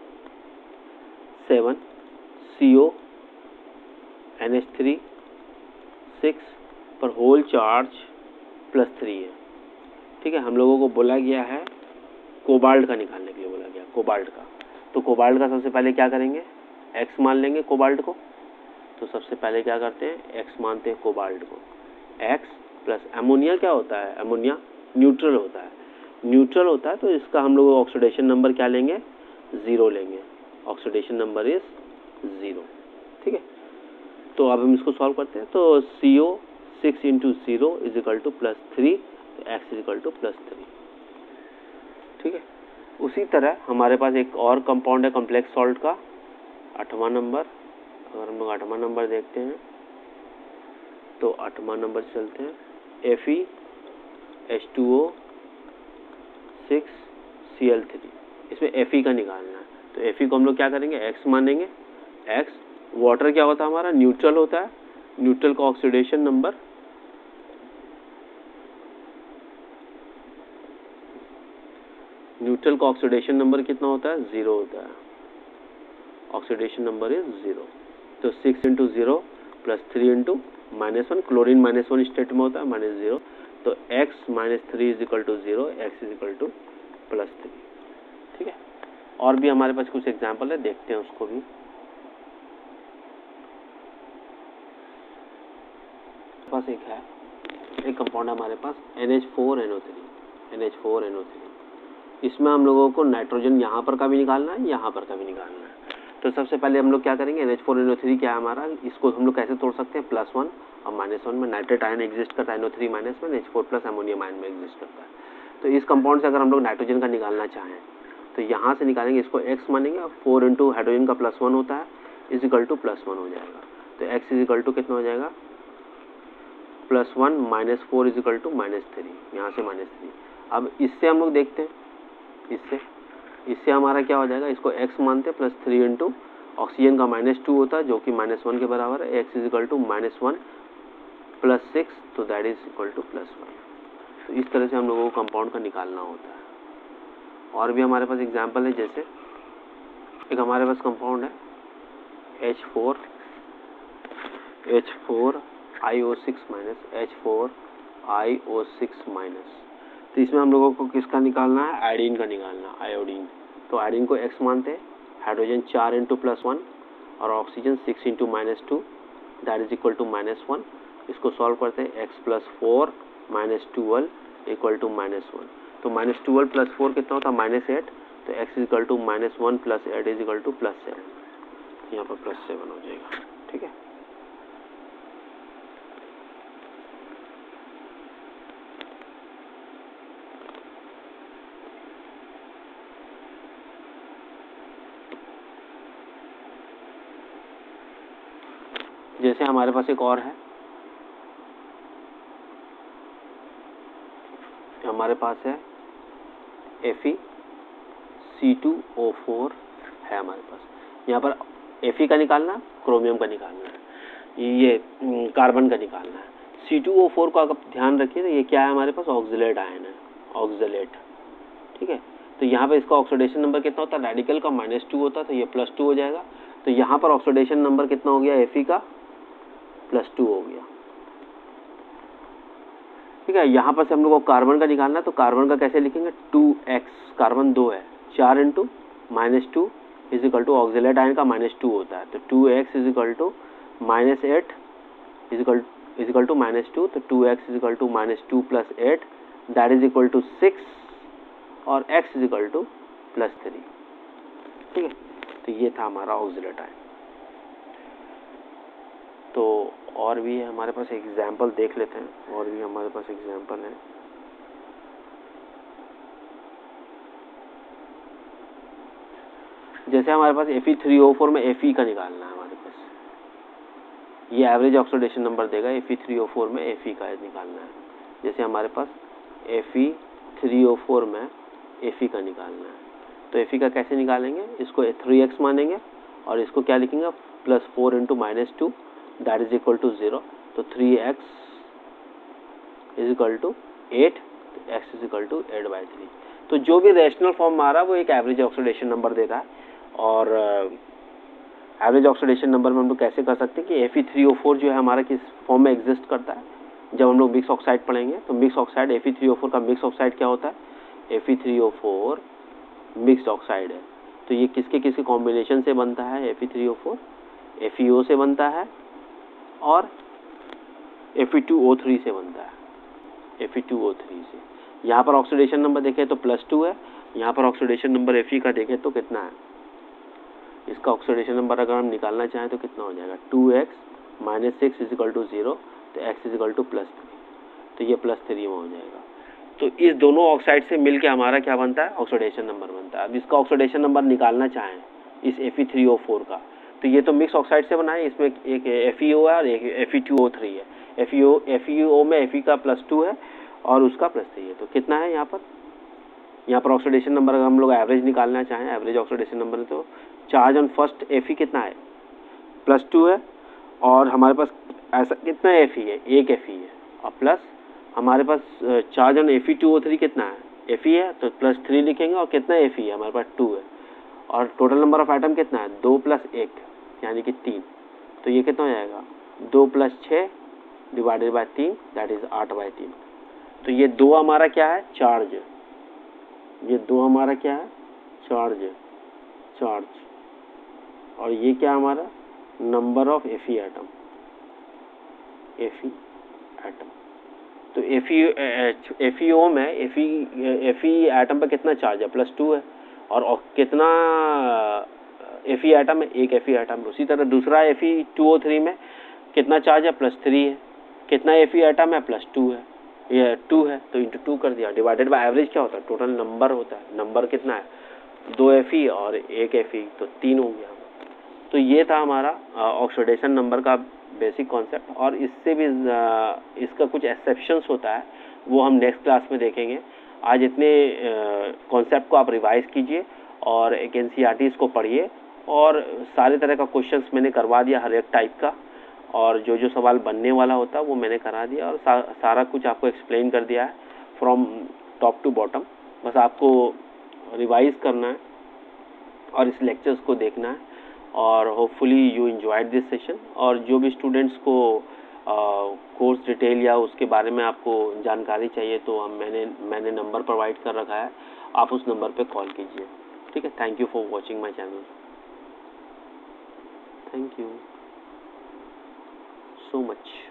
Speaker 1: seven C O N H three six पर होल चार्ज प्लस थ्री है। ठीक है, हम लोगों को बोला गया है कोबाल्ट का निकालने के लिए बोला गया, कोबाल्ट का। तो कोबाल्ट का सबसे पहले क्या करेंगे, एक्स मान लेंगे कोबाल्ट को। तो सबसे पहले क्या करते हैं, एक्स मानते हैं कोबाल्ट को, एक्स प्लस अमोनिया क्या होता है, अमोनिया न्यूट्रल होता है, न्यूट्रल होता है तो इसका हम लोग ऑक्सीडेशन नंबर क्या लेंगे, ज़ीरो लेंगे। Oxidation number is zero. ठीक है, तो अब हम इसको सॉल्व करते हैं। तो C O six into zero is equal to plus three, तो x is equal to plus three. ठीक है, उसी तरह हमारे पास एक और कंपाउंड है कॉम्प्लेक्स सॉल्ट का, आठवां नंबर। अगर हम लोग आठवां नंबर देखते हैं तो आठवां नंबर चलते हैं, F E H two O six C L three. इसमें एफ ई का निकालना है, तो एफ ई को हम लोग क्या करेंगे, एक्स मानेंगे। एक्स, वाटर क्या होता है हमारा, न्यूट्रल होता है। न्यूट्रल का ऑक्सीडेशन नंबर न्यूट्रल का ऑक्सीडेशन नंबर कितना होता है, जीरो होता है। Oxidation number is zero. तो six into zero plus three into minus one, chlorine minus one state में होता है, माइनस जीरो। तो x minus three is equal to zero, x is equal to plus three. ठीक है, और भी हमारे पास कुछ एग्जाम्पल है, देखते हैं उसको भी। पास एक है, एक कंपाउंड है हमारे पास N H four N O three, N H four N O three. इसमें हम लोगों को नाइट्रोजन यहाँ पर का भी निकालना है, यहाँ पर का भी निकालना है। तो सबसे पहले हम लोग क्या करेंगे, N H four N O three क्या है हमारा, इसको हम लोग कैसे तोड़ सकते हैं, प्लस वन और माइनस वन में नाइट्रेट आयन एग्जिस्ट करता है, एन ओ थ्री माइनस में, N H four plus ammonium ion में एग्जिस्ट करता है। तो इस कंपाउंड से अगर हम लोग नाइट्रोजन का निकालना चाहें तो यहाँ से निकालेंगे, इसको एक्स मानेंगे और फोर इंटू हाइड्रोजन का प्लस वन होता है is equal to plus one हो जाएगा। तो एक्स इज इक्वल टू कितना हो जाएगा, plus one minus four is equal to minus three, यहाँ से माइनस थ्री। अब इससे हम लोग देखते हैं, इससे इससे हमारा क्या हो जाएगा, इसको x मानते हैं, प्लस थ्री इंटू ऑक्सीजन का माइनस टू होता है जो कि माइनस वन के बराबर है, x is equal to minus one plus six, तो that is equal to plus one. तो इस तरह से हम लोगों को कंपाउंड का निकालना होता है। और भी हमारे पास एग्जाम्पल है, जैसे एक हमारे पास कंपाउंड है H four H four I O six minus, H four I O six minus. तो इसमें हम लोगों को किसका निकालना है, आयोडीन का निकालना, आयोडीन। तो आयोडीन को एक्स मानते हैं, हाइड्रोजन चार इंटू प्लस वन और oxygen six into minus two, that is equal to minus one. इसको सॉल्व करते हैं, x plus four minus twelve equal to minus one. तो माइनस ट्वेल्व प्लस फोर कितना होता है, माइनस एट। तो x is equal to minus one plus eight is equal to plus seven, यहाँ पर प्लस सेवन हो जाएगा। ठीक है, जैसे हमारे पास एक और है, हमारे पास है F E C two O four है हमारे पास। यहाँ पर एफ ई का निकालना, क्रोमियम का निकालना है, ये कार्बन का निकालना है। सी टू ओ फोर को अगर ध्यान रखिए तो ये क्या है हमारे पास, ऑक्सिलेट आयन है, ऑक्सिलेट। ठीक है, तो यहाँ पे इसका ऑक्सीडेशन नंबर कितना होता है, रेडिकल का माइनस टू होता है, तो ये प्लस टू हो जाएगा। तो यहाँ पर ऑक्सीडेशन नंबर कितना हो गया, एफ ई का प्लस टू हो गया। ठीक है, यहाँ पर से हम लोग को कार्बन का निकालना है, तो कार्बन का कैसे लिखेंगे, टू एक्स, कार्बन दो है, चार into minus two is equal to oxalate ion का माइनस टू होता है, तो two x is equal to minus eight is equal is equal to minus two. तो two x is equal to minus two plus eight, that is equal to six, और x is equal to plus three. ठीक है, तो ये था हमारा ऑक्सिलेट आयन। तो और भी है हमारे पास एग्जाम्पल, देख लेते हैं, और भी हमारे पास एग्जाम्पल है। जैसे हमारे पास F E three O four में एफ ई का निकालना है हमारे पास, ये एवरेज ऑक्सीडेशन नंबर देगा, F E three O four में एफ ई का निकालना है। जैसे हमारे पास F E three O four में एफ ई का निकालना है, तो एफ ई का कैसे निकालेंगे, इसको थ्री एक्स मानेंगे और इसको क्या लिखेंगे, plus four into minus two, that is equal to zero. तो three x is equal to eight, x is equal to eight by three. तो जो भी रेशनल फॉर्म आ रहा है वो एक एवरेज ऑक्सीडेशन नंबर देता है। और एवरेज ऑक्सीडेशन नंबर में हम लोग कैसे कर सकते हैं कि F E three O four जो है हमारा किस फॉर्म में एग्जिस्ट करता है। जब हम लोग मिक्स ऑक्साइड पढ़ेंगे तो mix oxide, F E three O four का मिक्स ऑक्साइड क्या होता है, F E three O four mixed oxide है। तो ये किसके किसके कॉम्बिनेशन से बनता है, F E three O four F E O से बनता है और F E two O three से बनता है, F E two O three से। यहाँ पर ऑक्सीडेशन नंबर देखें तो प्लस टू है, यहाँ पर ऑक्सीडेशन नंबर एफ ई का देखें तो कितना है, इसका ऑक्सीडेशन नंबर अगर हम निकालना चाहें तो कितना हो जाएगा, two x minus six is equal to zero, तो x is equal to plus three, तो ये प्लस थ्री में हो जाएगा। तो इस दोनों ऑक्साइड से मिलके हमारा क्या बनता है, ऑक्सीडेशन नंबर बनता है। अब इसका ऑक्सीडेशन नंबर निकालना चाहें इस F E three O four का, तो ये तो मिक्स ऑक्साइड से बना है, इसमें एक एफ ई ओ है और एक F E two O three है। F E O F E O में एफ ई का प्लस टू है और उसका प्लस थ्री है। तो कितना है यहाँ पर, यहाँ पर ऑक्सीडेशन नंबर अगर हम लोग एवरेज निकालना चाहें, एवरेज ऑक्सीडेशन नंबर है, तो charge on first F E कितना है, प्लस टू है, और हमारे पास ऐसा कितना एफ ई है, एक एफ ई है, और प्लस हमारे पास charge on F E two O three कितना है, एफ ई है तो प्लस थ्री लिखेंगे, और कितना एफ ई है हमारे पास टू है, और टोटल नंबर ऑफ एटम कितना है, दो प्लस एक यानी कि तीन। तो ये कितना हो जाएगा, दो प्लस छः डिवाइडेड बाय तीन, दैट इज आठ बाय तीन। तो ये दो हमारा क्या है, चार्ज, ये दो हमारा क्या है, चार्ज चार्ज और ये क्या हमारा number of F E atom, F E atom. तो F E F E O में F E F E atom पर कितना चार्ज है, प्लस टू है, और कितना एफ ई एटम है, एक एफ ई एटम। उसी तरह दूसरा F E two O three में कितना चार्ज है, प्लस थ्री है, कितना एफ ई एटम है, प्लस टू है, ये टू है, तो इंटू टू कर दिया, डिवाइडेड बाय एवरेज क्या होता है, टोटल नंबर होता है, नंबर कितना है, दो एफ ई और एक एफ ई, तो तीन हो गया। तो ये था हमारा ऑक्सीडेशन नंबर का बेसिक कॉन्सेप्ट, और इससे भी इसका कुछ एक्सेप्शंस होता है, वो हम नेक्स्ट क्लास में देखेंगे। आज इतने कॉन्सेप्ट को आप रिवाइज कीजिए और एक N C E R T को पढ़िए, और सारे तरह का क्वेश्चंस मैंने करवा दिया हर एक टाइप का, और जो जो सवाल बनने वाला होता है वो मैंने करा दिया, और सा, सारा कुछ आपको एक्सप्लेन कर दिया है फ्रॉम टॉप टू बॉटम। बस आपको रिवाइज करना है और इस लेक्चर्स को देखना है, और hopefully you enjoyed this session. और जो भी स्टूडेंट्स को कोर्स डिटेल या उसके बारे में आपको जानकारी चाहिए, तो हम मैंने मैंने नंबर प्रोवाइड कर रखा है, आप उस नंबर पे कॉल कीजिए। ठीक है, thank you for watching my channel, thank you so much।